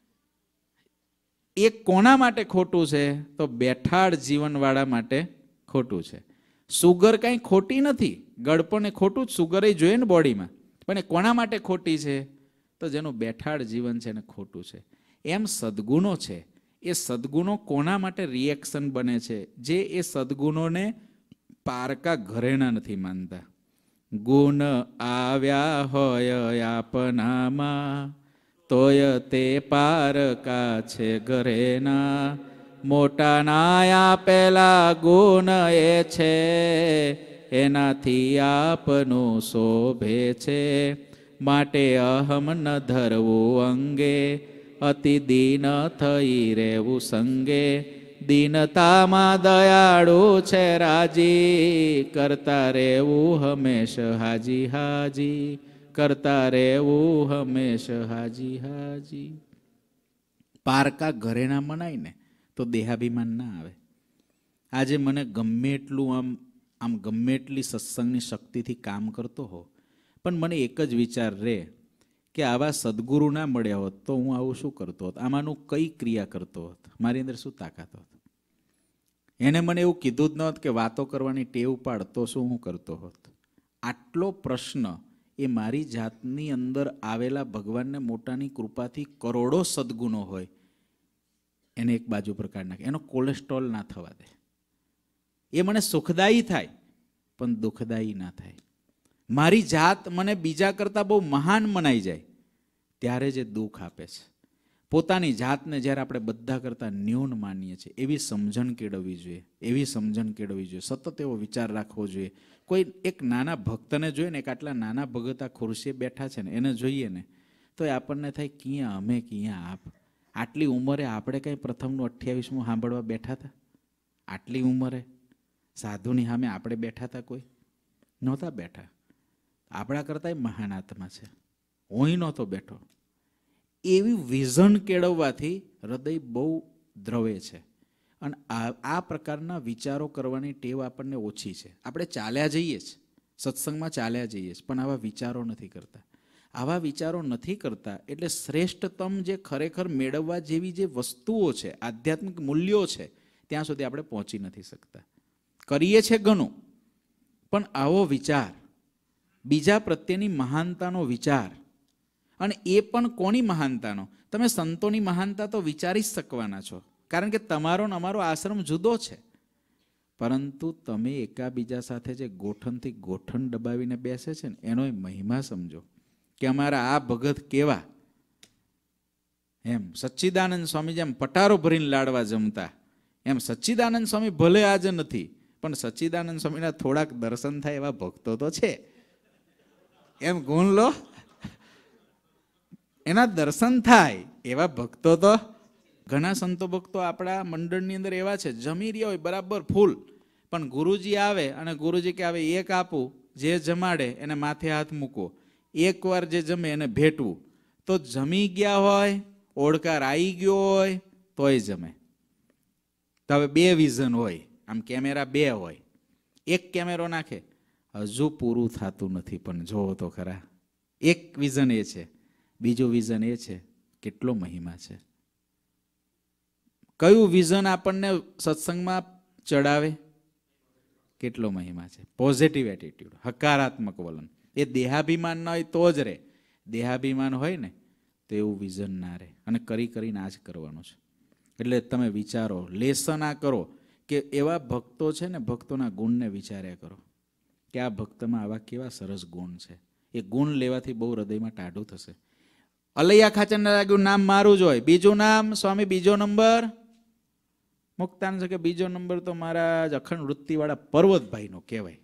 એ કોના માટે ખોટું છે? તો બેઠાડ જીવનવાળા માટે ખોટું છે. સુગર કાંઈ ખોટી નથી. ગળપણ એ ખોટું જ, સુગર એ જોઈએ ને બોડીમાં, પણ એ કોના માટે ખોટી છે? તો જેનું બેઠાડ જીવન છે એને ખોટું છે. એમ સદગુણો છે, એ સદગુણો કોના માટે રિએક્શન બને છે? જે એ સદગુણોને પારકા ઘરેણા નથી માનતા. ગુણ આવ્યા હોય આપનામાં તોય તે પારકા છે ઘરેના. મોટા નાયા પેલા ગુણ એ છે એનાથી આપનું શોભે છે. માટે અહમ ન ધરવું અંગે અતિ દીન થઈ રહેવું સંગે. દીનતામાં દયાળુ છે રાજી કરતા રહેવું હંમેશ હાજી હાજી. કરતા રહેવું હંમેશ હાજી હાજી. પારકા ઘરેણા મનાય ને તો દેહાભિમાન ના આવે. આજે મને ગમે એટલું આમ આમ ગમે એટલી સત્સંગની શક્તિથી કામ કરતો હો, પણ મને એક જ વિચાર રહે કે આવા સદગુરુ ના મળ્યા હોત તો હું આવું શું કરતો હોત? આમાંનું કઈ ક્રિયા કરતો હોત? મારી અંદર શું તાકાત હોત? એને મને એવું કીધું જ ન હોત કે વાતો કરવાની ટેવ પાડ તો શું હું કરતો હોત? આટલો પ્રશ્ન એ મારી જાતની અંદર આવેલા ભગવાનને મોટાની કૃપાથી કરોડો સદગુણો હોય એને એક બાજુ પર કાઢી નાખે. એનો કોલેસ્ટ્રોલ ના થવા દે. એ મને સુખદાયી થાય પણ દુઃખદાયી ના થાય. મારી જાત મને બીજા કરતાં બહુ મહાન મનાઈ જાય ત્યારે જે દુઃખ આપે છે. પોતાની જાતને જ્યારે આપણે બધા કરતાં ન્યૂન માનીએ છીએ એવી સમજણ કેળવવી જોઈએ. એવી સમજણ કેળવવી જોઈએ. સતત એવો વિચાર રાખવો જોઈએ. કોઈ એક નાના ભક્તને જોઈએ ને, એક આટલા નાના ભગત આ ખુરશીએ બેઠા છે ને એને જોઈએ ને તો એ આપણને થાય ક્યાં અમે ક્યાં આપ. આટલી ઉંમરે આપણે કંઈ પ્રથમનું અઠ્યાવીસમું સાંભળવા બેઠા હતા? આટલી ઉંમરે સાધુની સામે આપણે બેઠા હતા? કોઈ નહોતા બેઠા. આપણા કરતાં મહાન આત્મા છે, હું નહોતો બેઠો. એવી વિઝન કેળવવાથી હૃદય બહુ દ્રવે છે. અને આ આ પ્રકારના વિચારો કરવાની ટેવ આપણને ઓછી છે. આપણે ચાલ્યા જઈએ છીએ, સત્સંગમાં ચાલ્યા જઈએ છીએ, પણ આવા વિચારો નથી કરતા. આવા વિચારો નથી કરતા એટલે શ્રેષ્ઠતમ જે ખરેખર મેળવવા જેવી જે વસ્તુઓ છે, આધ્યાત્મિક મૂલ્યો છે, ત્યાં સુધી આપણે પહોંચી નથી શકતા. કરીએ છીએ ઘણું, પણ આવો વિચાર, બીજા પ્રત્યેની મહાનતાનો વિચાર, અને એ પણ કોની મહાનતાનો? તમે સંતોની મહાનતા તો વિચારી જ શકવાના છો, કારણ કે તમારો ને અમારો આશ્રમ જુદો છે. પરંતુ તમે એકાબીજા સાથે જે ગોઠણથી ગોઠણ દબાવીને બેસે છે ને એનો મહિમા સમજો કે અમારા આ ભગત કેવા. એમ સચ્ચિદાનંદ સ્વામી જેમ પટારો ભરીને લાડવા જમતા, એમ સચ્ચિદાનંદ સ્વામી ભલે આજે નથી, પણ સચ્ચિદાનંદ સ્વામીના થોડાક દર્શન થાય એવા ભક્તો તો છે. એમ ગુણ લો, એના દર્શન થાય. એવા ભક્તો તો ઘણા સંતો ભક્તો આપણા મંડળની અંદર એવા છે, જમી રહ્યા હોય બરાબર ફૂલ, પણ ગુરુજી આવે અને ગુરુજી કે આવે એક આપું, જે જમાડે એને માથે હાથ મૂકો, એકવાર જે જમે એને ભેટવું. તો જમી ગયા હોય, ઓળકાર આવી ગયો હોય તોય જમે. તો હવે બે વિઝન હોય, આમ કેમેરા બે હોય, એક કેમેરો નાખે, હજુ પૂરું થતું નથી પણ જોવો તો ખરા. એક વિઝન એ છે. બીજું વિઝન એ છે કેટલો મહિમા છે. કયું વિઝન આપણને સત્સંગમાં ચડાવે? કેટલો મહિમા છે. પોઝિટિવ એટીટ્યુડ, હકારાત્મક વલણ. એ દેહાભિમાન ન હોય તો જ રહે. દેહાભિમાન હોય ને તો એવું વિઝન ના રહે, અને કરી કરીને આ જ કરવાનું છે. એટલે તમે વિચારો, લેસન આ કરો કે એવા ભક્તો છે ને, ભક્તોના ગુણને વિચાર્યા કરો કે આ ભક્તમાં આવા કેવા સરસ ગુણ છે. એ ગુણ લેવાથી બહુ હૃદયમાં ટાઢું થશે. અલૈયા ખાચરના લાગ્યું નામ મારું જ હોય. બીજું નામ સ્વામી, બીજો નંબર મુક્તાનંદ છે કે બીજો નંબર તો મારા અખંડ વૃત્તિવાળા પર્વતભાઈનો કહેવાય.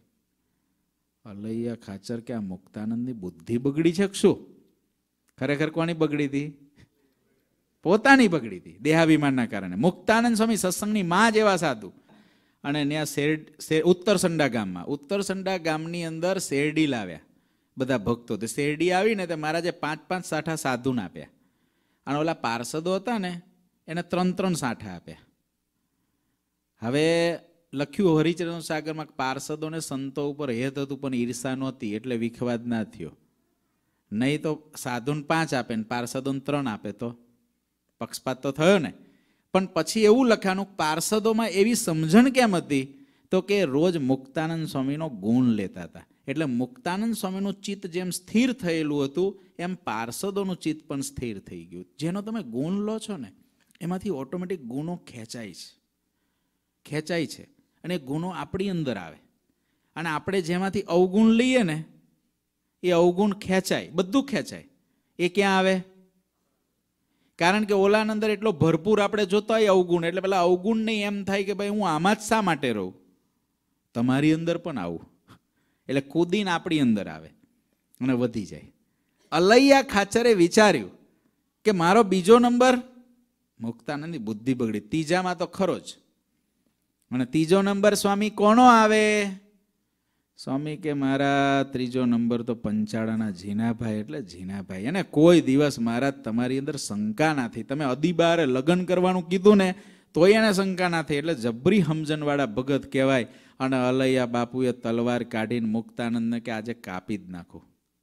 અલૈયા ખાચર કે આ મુક્તાનંદની બુદ્ધિ બગડી છે શું? ખરેખર કોની બગડી હતી? પોતાની બગડી હતી, દેહાભિમાનના કારણે. મુક્તાનંદ સ્વામી સત્સંગની માં જેવા સાધુ, અને ત્યાં શેર ઉત્તરસંડા ગામમાં, ઉત્તરસંડા ગામની અંદર શેરડી લાવ્યા બધા ભક્તો. તે શેરડી આવીને તે મહારાજે પાંચ પાંચ સાઠા સાધુને આપ્યા, અને ઓલા પાર્ષદો હતા ને એને ત્રણ ત્રણ સાઠા આપ્યા. હવે લખ્યું હરિચરણ સાગરમાં, પાર્ષદોને સંતો ઉપર હેત હતું પણ ઈર્ષા નહોતી એટલે વિખવાદ ના થયો. નહીં તો સાધુને પાંચ આપે ને પાર્ષદોને ત્રણ આપે તો પક્ષપાત તો થયો ને. પણ પછી એવું લખાનું, પાર્ષદોમાં એવી સમજણ કેમ હતી? તો કે રોજ મુક્તાનંદ સ્વામીનો ગુણ લેતા હતા. એટલે મુક્તાનંદ સ્વામીનું ચિત્ત જેમ સ્થિર થયેલું હતું એમ પાર્ષદોનું ચિત્ત પણ સ્થિર થઈ ગયું. જેનો તમે ગુણ લો છો ને એમાંથી ઓટોમેટિક ગુણો ખેંચાય છે, ખેંચાય છે અને ગુણો આપણી અંદર આવે. અને આપણે જેમાંથી અવગુણ લઈએ ને એ અવગુણ ખેંચાય, બધું ખેંચાય. એ ક્યાં આવે? કારણ કે ઓલાની અંદર એટલો ભરપૂર આપણે જોતા હોય અવગુણ, એટલે પેલા અવગુણ નહીં એમ થાય કે ભાઈ હું આમાં જ શા માટે રહું? તમારી અંદર પણ આવું, એટલે કૂદીને આપણી અંદર આવે અને વધી જાય. અલૈયા ખાચરે વિચાર્યું કે મારો બીજો નંબર, મુક્તાનંદની બુદ્ધિ બગડી, ત્રીજામાં તો ખરો જ. અને ત્રીજો નંબર સ્વામી કોનો આવે? સ્વામી કે મારા ત્રીજો નંબર તો પંચાળાના જીનાભાઈ, એટલે જીનાભાઈ. અને કોઈ દિવસ મહારાજ તમારી અંદર શંકા ના થઈ. તમે અદીબારે લગ્ન કરવાનું કીધું ને તોય એને શંકા ના થઈ. એટલે જબરી સમજણવાળા ભગત કહેવાય. અને અલૈયા બાપુએ તલવાર કાઢીને મુક્તાનંદને કે આજે કાપી જ નાખો.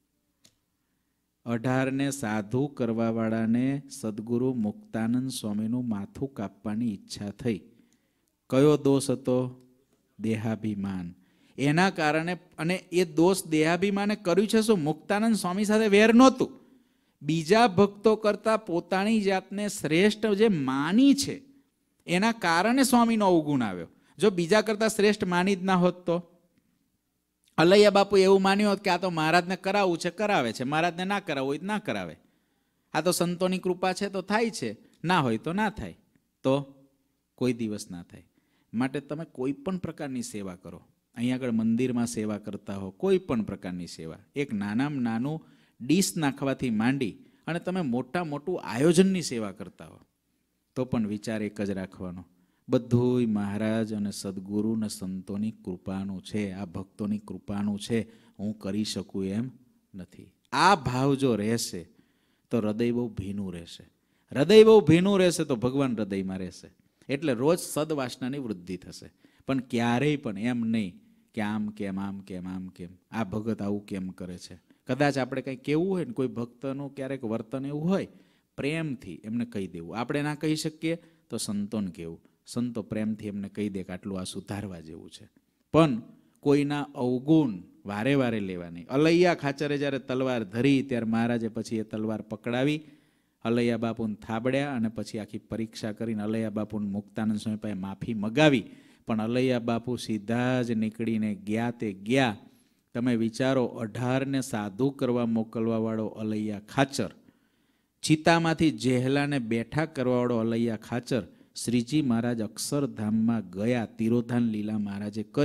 અઢારને સાધુ કરવાવાળાને સદગુરુ મુક્તાનંદ સ્વામીનું માથું કાપવાની ઈચ્છા થઈ. કયો દોષ હતો? દેહાભિમાન. એના કારણે, અને એ દોષ દેહાભિમાને કર્યું છે શું? મુક્તાનંદ સ્વામી સાથે વેર નહોતું. બીજા ભક્તો કરતા પોતાની જાતને શ્રેષ્ઠ જે માની છે એના કારણે સ્વામીનો અવગુણ આવ્યો. જો બીજા કરતા શ્રેષ્ઠ માની જ ના હોત તો? અલૈયા બાપુ એવું માન્યું હોત કે આ તો મહારાજને કરાવવું છે કરાવે છે, મહારાજને ના કરાવવું હોય તો ના કરાવે, આ તો સંતોની કૃપા છે તો થાય છે, ના હોય તો ના થાય. તો કોઈ દિવસ ના થાય. માટે તમે કોઈ પણ પ્રકારની સેવા કરો, અહીંયા આગળ મંદિરમાં સેવા કરતા હો, કોઈ પણ પ્રકારની સેવા, એક નાનામાં નાનું ડીશ નાખવાથી માંડી અને તમે મોટા મોટું આયોજનની સેવા કરતા હો, તો પણ વિચાર એક જ રાખવાનો, બધુંય મહારાજ અને સદગુરુ ને સંતોની કૃપાનું છે, આ ભક્તોની કૃપાનું છે, હું કરી શકું એમ નથી. આ ભાવ જો રહેશે તો હૃદય બહુ ભીનું રહેશે. હૃદય બહુ ભીનું રહેશે તો ભગવાન હૃદયમાં રહેશે. એટલે રોજ સદવાસનાની વૃદ્ધિ થશે. પણ ક્યારેય પણ એમ નહીં કે આમ કેમ આમ કેમ આમ કેમ આ ભગત આવું કેમ કરે છે. કદાચ આપણે કંઈ કહેવું હોય ને, કોઈ ભક્તનું ક્યારેક વર્તન એવું હોય, પ્રેમથી એમને કહી દેવું. આપણે ના કહી શકીએ તો સંતોને કહેવું, સંતો પ્રેમથી એમને કહી દે કે આટલું આ સુધારવા જેવું છે. પણ કોઈના અવગુણ વારે વારે લેવા નહીં. અલૈયા ખાચરે જ્યારે તલવાર ધરી ત્યારે મહારાજે પછી એ તલવાર પકડાવી, અલૈયા બાપુને થાબડ્યા અને પછી આખી પરીક્ષા કરીને અલૈયા બાપુને મુક્તાનંદ સ્વામી પાસે માફી મગાવી. પણ અલૈયા બાપુ સીધા જ નીકળીને ગયા તે ગયા. તમે વિચારો, અઢારને સાધુ કરવા મોકલવાવાળો અલૈયા ખાચર, ચિતામાંથી જેહલાને બેઠા કરવાવાળો અલૈયા ખાચર, શ્રીજી મહારાજ અક્ષરધામમાં ગયા, તિરોધાન લીલા મહારાજે કરી,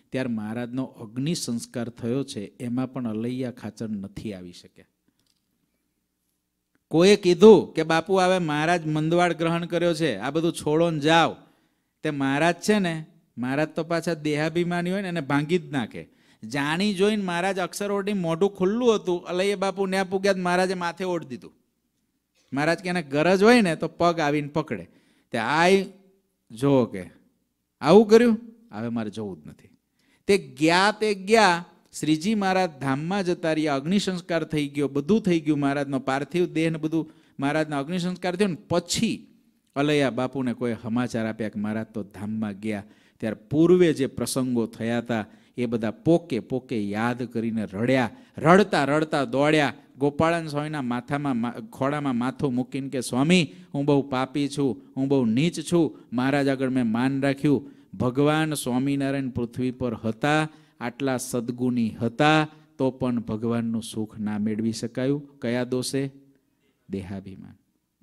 ત્યારે મહારાજનો અગ્નિ સંસ્કાર થયો છે, એમાં પણ અલૈયા ખાચર નથી આવી શક્યા. કોઈએ કીધું કે બાપુ હવે મહારાજ મંદવાડ ગ્રહણ કર્યો છે, આ બધું છોડો ને જાઓ. તે મહારાજ છે ને, મહારાજ તો પાછા દેહાભિમાની હોય ને એને ભાંગી જ નાખે. જાણી જોઈને મહારાજ અક્ષર ઓઢી મોઢું ખુલ્લું હતું, અલૈયા બાપુ ન્યા પૂગ્યા, મહારાજે માથે ઓઢ દીધું. મહારાજ કે એને ગરજ હોય ને તો પગ આવીને પકડે. તે આ જો કે આવું કર્યું, હવે મારે જવું જ નથી. તે ગયા તે ગયા. શ્રીજી મહારાજ ધામમાં જતા રહ્યા, અગ્નિ સંસ્કાર થઈ ગયો, બધું થઈ ગયું. મહારાજનો પાર્થિવ દેહ ને બધું મહારાજનો અગ્નિ સંસ્કાર થયો ને પછી અલૈયા બાપુને કોઈ સમાચાર આપ્યા કે મહારાજ તો ધામમાં ગયા. ત્યારે પૂર્વે જે પ્રસંગો થયા હતા એ બધા પોકે પોકે યાદ કરીને રડ્યા. રડતા રડતા દોડ્યા ગોપાળન સ્વામીના માથામાં ખોડામાં માથું મૂકીને કે સ્વામી, હું બહુ પાપી છું, હું બહુ નીચ છું. મહારાજ આગળ મેં માન રાખ્યું. ભગવાન સ્વામિનારાયણ પૃથ્વી પર હતા, આટલા સદગુણી હતા, તો પણ ભગવાનનું સુખ ના મેળવી શકાયું. કયા દોષે? દેહાભિમાન.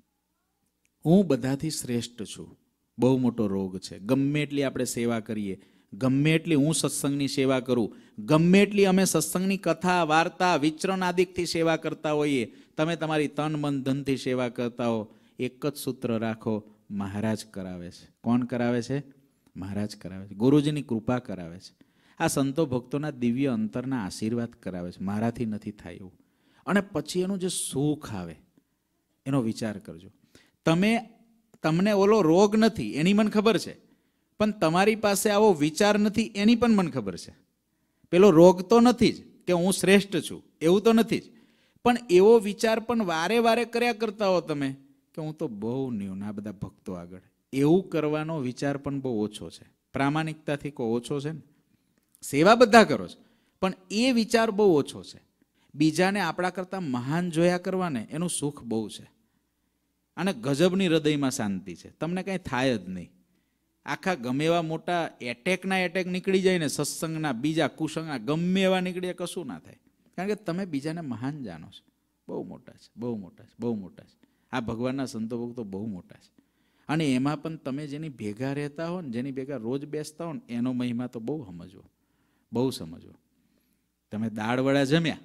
હું બધાથી શ્રેષ્ઠ છું, બહુ મોટો રોગ છે. ગમે એટલી આપણે સેવા કરીએ, ગમે એટલી હું સત્સંગની સેવા કરું, ગમે એટલી અમે સત્સંગની કથા વાર્તા વિચરણ આદિકથી સેવા કરતા હોઈએ, તમે તમારી તન મન ધનથી સેવા કરતા હો, એક જ સૂત્ર રાખો, મહારાજ કરાવે છે. કોણ કરાવે છે? મહારાજ કરાવે છે. ગુરુજીની કૃપા કરાવે છે. આ સંતો ભક્તોના દિવ્ય અંતરના આશીર્વાદ કરાવે છે. મારાથી નથી થાય એવું. અને પછી એનું જે સુખ આવે એનો વિચાર કરજો. તમે તમને ઓલો રોગ નથી એની મને ખબર છે, પણ તમારી પાસે આવો વિચાર નથી એની પણ મને ખબર છે. પેલો રોગ તો નથી જ કે હું શ્રેષ્ઠ છું, એવું તો નથી જ, પણ એવો વિચાર પણ વારે વારે કર્યા કરતા હો તમે કે હું તો બહુ ન્યૂન આ બધા ભક્તો આગળ. એવું કરવાનો વિચાર પણ બહુ ઓછો છે. પ્રામાણિકતાથી કોઈ ઓછો છે ને? સેવા બધા કરો છો, પણ એ વિચાર બહુ ઓછો છે. બીજાને આપણા કરતાં મહાન જોયા કરવાને એનું સુખ બહુ છે. અને ગજબની હૃદયમાં શાંતિ છે. તમને કંઈ થાય જ નહીં. આખા ગમે એવા મોટા એટેકના એટેક નીકળી જાય ને, સત્સંગના બીજા કુસંગના ગમે એવા નીકળીએ, કશું ના થાય. કારણ કે તમે બીજાને મહાન જાણો છો. બહુ મોટા છે, બહુ મોટા છે, બહુ મોટા છે. આ ભગવાનના સંતો ભક્તો બહુ મોટા છે. અને એમાં પણ તમે જેની ભેગા રહેતા હો ને, જેની ભેગા રોજ બેસતા હો ને, એનો મહિમા તો બહુ સમજવો, બહુ સમજવો. તમે દાળવડા જમ્યા,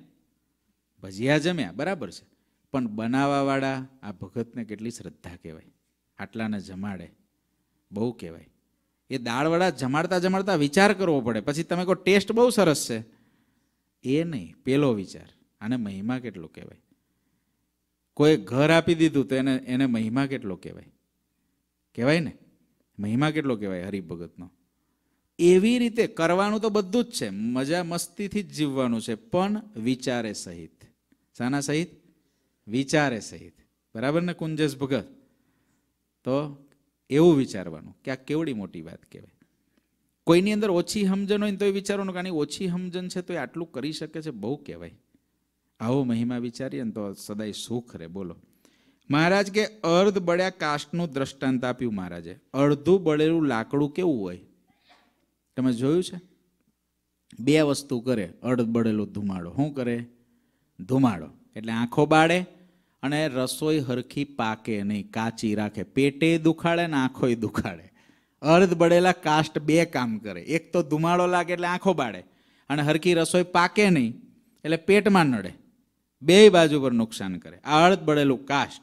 ભજીયા જમ્યા, બરાબર છે, પણ બનાવવાવાળા આ ભગતને કેટલી શ્રદ્ધા કહેવાય. આટલાને જમાડે, બહુ કહેવાય. એ દાળવડા જમાડતા જમાડતા વિચાર કરવો પડે. પછી તમે કહો ટેસ્ટ બહુ સરસ છે, એ નહીં, પેલો વિચાર. આને મહિમા કેટલો કહેવાય. કોઈ ઘર આપી દીધું તો એને એને મહિમા કેટલો કહેવાય. કહેવાય ને, મહિમા કેટલો કહેવાય હરિભગતનો. એવી રીતે કરવાનું તો બધું જ છે, મજા મસ્તીથી જ જીવવાનું છે, પણ વિચારે સહિત. શાના સહિત? વિચારે સહિત. બરાબર ને કુંજેશ ભગત? તો એવું વિચારવાનું કે આ કેવડી મોટી વાત કહેવાય. કોઈની અંદર ઓછી સમજણ હોય ને તો એ વિચારવાનું કે આની ઓછી સમજણ છે તો એ આટલું કરી શકે છે, બહુ કહેવાય. આવો મહિમા વિચારીએ ને તો સદાય સુખ રહે. બોલો. મહારાજ કે અર્ધ બળ્યા કાષ્ટનું દ્રષ્ટાંત આપ્યું મહારાજે. અડધું બળેલું લાકડું કેવું હોય તમે જોયું છે? બે વસ્તુ કરે અડધ બળેલો ધુમાડો. શું કરે? ધુમાડો એટલે આંખો બાળે અને રસોઈ હરખી પાકે નહીં, કાચી રાખે. પેટે દુખાડે ને આંખોય દુખાડે. અર્ધ બળેલા કાષ્ટ બે કામ કરે. એક તો ધુમાડો લાગે એટલે આંખો બાળે, અને હરખી રસોઈ પાકે નહીં એટલે પેટમાં નડે. બે બાજુ પર નુકસાન કરે. આ અર્ધ બળેલું કાષ્ટ.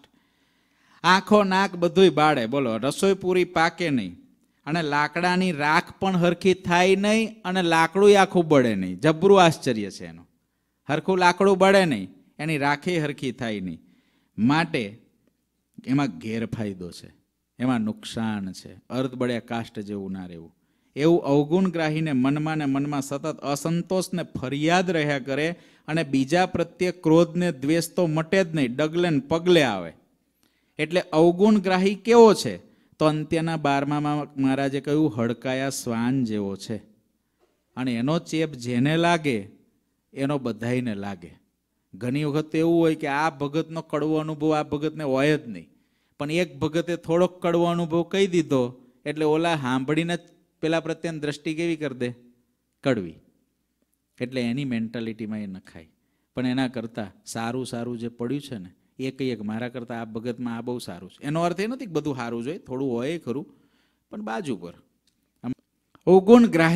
આંખો નાક બધુંય બાળે. બોલો, રસોઈ પૂરી પાકે નહીં, અને લાકડાની રાખ પણ હરખી થાય નહીં, અને લાકડું આખું બળે નહીં. જબરું આશ્ચર્ય છે એનું. હરખું લાકડું બળે નહીં, એની રાખે હરખી થાય નહીં. માટે એમાં ગેરફાયદો છે, એમાં નુકસાન છે. અર્ધ બળ્યા કાષ્ટ જેવું ના રહેવું. એવું અવગુણગ્રાહીને મનમાં ને મનમાં સતત અસંતોષ ને ફરિયાદ રહ્યા કરે, અને બીજા પ્રત્યે ક્રોધ ને દ્વેષ તો મટે જ નહીં, ડગલે ને પગલે આવે. એટલે અવગુણગ્રાહી કેવો છે? તો અંત્યના બારમામાં મહારાજે કહ્યું હડકાયા શ્વાન જેવો છે. અને એનો ચેપ જેને લાગે એનો બધાઈને લાગે. ઘણી વખત એવું હોય કે આ ભગતનો કડવો અનુભવ આ ભગતને હોય જ નહીં, પણ એક ભગતે થોડોક કડવો અનુભવ કહી દીધો એટલે ઓલા સાંભળીને જ પેલા પ્રત્યેની દ્રષ્ટિ કેવી કરી દે? કડવી. એટલે એની મેન્ટાલિટીમાં એ નખાય. પણ એના કરતાં સારું સારું જે પડ્યું છે ને એ કહીએ કે મારા કરતાં આ ભગતમાં આ બહુ સારું છે. એનો અર્થ એ નથી કે બધું સારું જોઈએ, થોડું હોય ખરું, પણ બાજુ પર. અવગુણગ્રાહી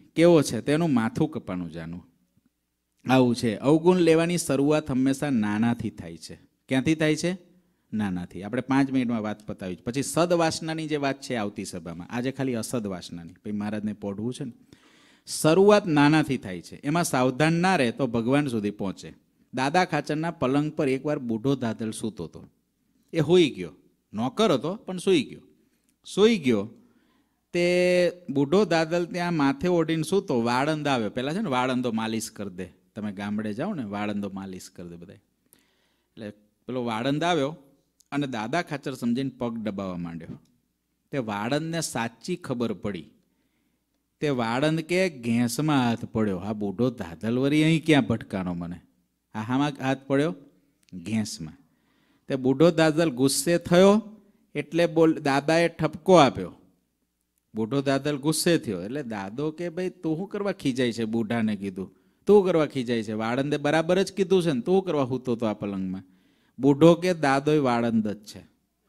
કેવો છે તેનું માથું કપાનું જાણવું. આવું છે. અવગુણ લેવાની શરૂઆત હંમેશા નાનાથી થાય છે. ક્યાંથી થાય છે? નાનાથી. આપણે પાંચ મિનિટમાં વાત પતાવી. પછી સદવાસનાની જે વાત છે આવતી સભામાં, આજે ખાલી અસદવાસનાની, પછી મહારાજને પોઢવું છે ને. શરૂઆત નાનાથી થાય છે. એમાં સાવધાન ના રહે તો ભગવાન સુધી પહોંચે. દાદા ખાચરના પલંગ પર એકવાર બુઢો દાદલ સૂતો હતો. એ સૂઈ ગયો. નોકર હતો પણ સૂઈ ગયો. સૂઈ ગયો તે બુઢો દાદલ ત્યાં માથે ઓઢીને સૂતો. વાળંદ આવ્યો. પહેલાં છે ને વાળંદો માલિશ કરી દે. તમે ગામડે જાઓ ને વાળંદો માલિશ કરી દે બધા. એટલે પેલો વાળંદ આવ્યો અને દાદા ખાચર સમજીને પગ દબાવવા માંડ્યો. તે વાળંદને સાચી ખબર પડી. તે વાળંદ કે ઘેંસમાં હાથ પડ્યો. આ બુઢો દાદલવરી અહીં ક્યાં ભટકાનો મને? આ હામાં હાથ પડ્યો? ઘેંસમાં. તે બુઢો દાદલ ગુસ્સે થયો એટલે બોલ દાદાએ ઠપકો આપ્યો. બુઢો દાદલ ગુસ્સે થયો એટલે દાદો કે ભાઈ તું શું કરવા ખીજાય છે? બુઢાને કીધું તું કરવા ખીજાય છે? વાળંદે બરાબર જ કીધું છે ને, તું કરવા હૂતો તો આ પલંગમાં? બુઢો કે દાદોય વાળંદ જ છે.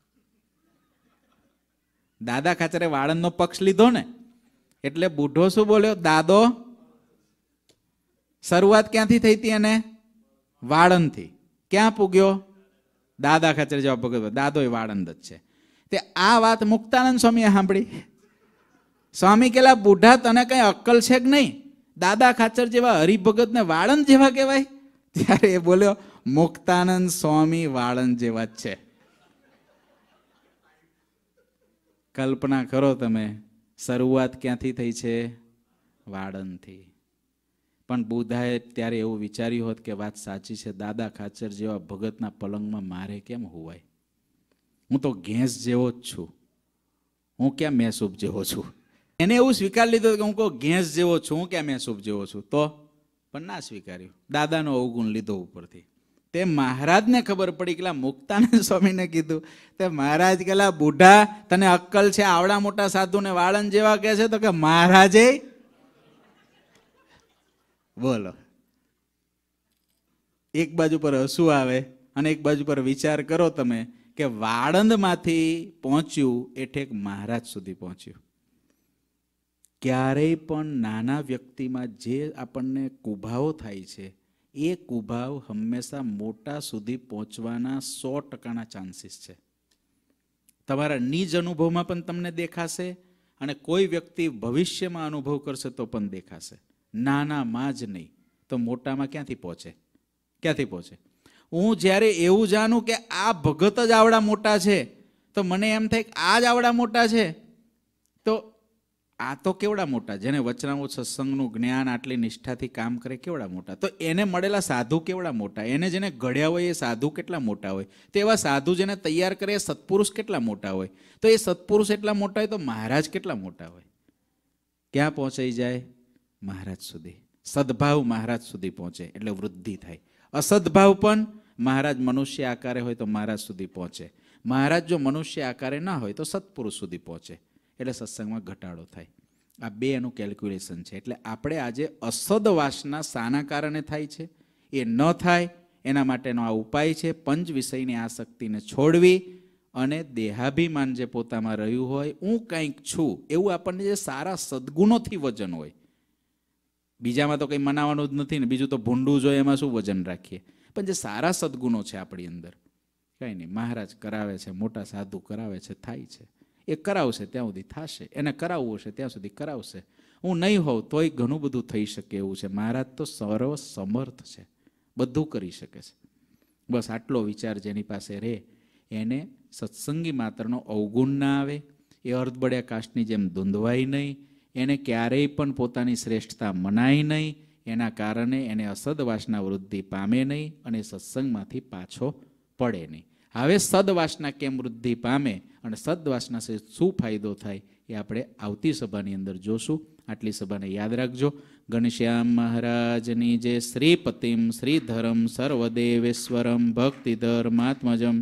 દાદા ખાચરે વાળંદનો પક્ષ લીધો ને એટલે બુઢો શું બોલ્યો? દાદો. શરૂઆત ક્યાંથી થઈ હતી? એને વાળંદથી. ક્યાં પૂગ્યો? દાદા ખાચર જવાબ ભગત દાદોય વાળંદ જ છે. તે આ વાત મુક્તાનંદ સ્વામીએ સાંભળી. સ્વામી કેલા બુઢા તને કઈ અક્કલ છે કે નહીં? દાદા ખાચર જેવા હરિભગત ને વાળંદ જેવા કહેવાય? ત્યારે એ બોલ્યો મુક્તાનંદ સ્વામી વાળંદ જેવા જ છે. કલ્પના કરો તમે, શરૂઆત ક્યાંથી થઈ છે? વાળંદથી. પણ બુધાએ ત્યારે એવું વિચાર્યું હોત કે વાત સાચી છે, દાદા ખાચર જેવા ભગતના પલંગમાં મારે કેમ હોવાય? હું તો ઘેંસ જેવો જ છું, હું ક્યાં મેસૂબ જેવો છું? એને એવું સ્વીકાર લીધો કે હું કહું ઘેંસ જેવો છું, હું ક્યાં મેસૂબ જેવો છું? તો પણ ના સ્વીકાર્યું. દાદાનો અવગુણ લીધો ઉપરથી. તે મહારાજને ખબર પડી કે મુક્તાનંદ સ્વામીને કીધું. તે મહારાજ કેલા બુઢા તને અક્કલ છે? આવડા મોટા સાધુને વાળંદ જેવા કહે છે? તો કે મહારાજે બોલો. એક બાજુ પર હસવું આવે અને એક બાજુ પર વિચાર કરો તમે કે વાળંદમાંથી પહોંચ્યું એ ઠેક મહારાજ સુધી પહોંચ્યું. ક્યારેય પણ નાના વ્યક્તિમાં જે આપણને કુભાવો થાય છે એ કુભાવ હંમેશા મોટા સુધી પહોંચવાના સો ટકાના ચાન્સીસ છે. તમારા નિજ અનુભવમાં પણ તમને દેખાશે અને કોઈ વ્યક્તિ ભવિષ્યમાં અનુભવ કરશે તો પણ દેખાશે. નાનામાં જ નહીં તો મોટામાં ક્યાંથી પહોંચે? ક્યાંથી પહોંચે? હું જ્યારે એવું જાણું કે આ ભગત જ આવડા મોટા છે તો મને એમ થાય કે આ જ આવડા મોટા છે, તો આ તો કેવડા મોટા, જેને વચનામૃત સત્સંગનું જ્ઞાન આટલી નિષ્ઠાથી કામ કરે કેવડા મોટા, તો એને મળેલા સાધુ કેવડા મોટા, એને જેને ઘડ્યા હોય એ સાધુ કેટલા મોટા હોય, તો એવા સાધુ જેને તૈયાર કરે એ સત્પુરુષ કેટલા મોટા હોય, તો એ સત્પુરુષ એટલા મોટા હોય તો મહારાજ કેટલા મોટા હોય? ક્યાં પહોંચાઈ જાય? મહારાજ સુધી. સદભાવ મહારાજ સુધી પહોંચે એટલે વૃદ્ધિ થાય. અસદભાવ પણ મહારાજ મનુષ્ય આકારે હોય તો મહારાજ સુધી પહોંચે. મહારાજ જો મનુષ્ય આકારે ના હોય તો સત્પુરુષ સુધી પહોંચે એટલે સત્સંગમાં ઘટાડો થાય. આ બે એનું કેલ્ક્યુલેશન છે. એટલે આપણે આજે અસદ વાસના શાના કારણે થાય છે એ ન થાય એના માટેનો આ ઉપાય છે. પંચ વિષયની આસક્તિને છોડવી અને દેહાભિમાન જે પોતામાં રહ્યું હોય, હું કંઈક છું એવું આપણને જે સારા સદગુણોથી વજન હોય, બીજામાં તો કંઈ મનાવવાનું જ નથી ને, બીજું તો ભૂંડું જોઈએ એમાં શું વજન રાખીએ, પણ જે સારા સદગુણો છે આપણી અંદર, કંઈ નહીં, મહારાજ કરાવે છે, મોટા સાધુ કરાવે છે, થાય છે, એ કરાવશે ત્યાં સુધી થશે, એને કરાવવું હશે ત્યાં સુધી કરાવશે. હું નહીં હોઉં તોય ઘણું બધું થઈ શકે એવું છે. મહારાજ તો સર્વ સમર્થ છે, બધું કરી શકે છે. બસ આટલો વિચાર જેની પાસે રહે એને સત્સંગી માત્રનો અવગુણ ના આવે, એ અર્ધબળ્યા કાષ્ટની જેમ ધૂંધવાય નહીં, એને ક્યારેય પણ પોતાની શ્રેષ્ઠતા મનાય નહીં, એના કારણે એને અસદવાસના વૃદ્ધિ પામે નહીં અને સત્સંગમાંથી પાછો પડે નહીં. હવે સદવાસના કેમ વૃદ્ધિ પામે અને સદવાસના શું ફાયદો થાય એ આપણે આવતી સભાની અંદર જોશું. આટલી સભાને યાદ રાખજો. ઘનશ્યામ મહારાજની જે શ્રીપતિમ શ્રીધરમ સર્વદેવેશ્વરમ ભક્તિધર્માત્મજમ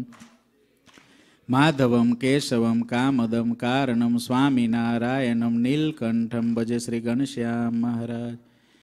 માધવમ કેશવમ કામદમ કારણમ સ્વામિનારાયણમ નીલકંઠમ ભજે શ્રી ઘનશ્યામ મહારાજ.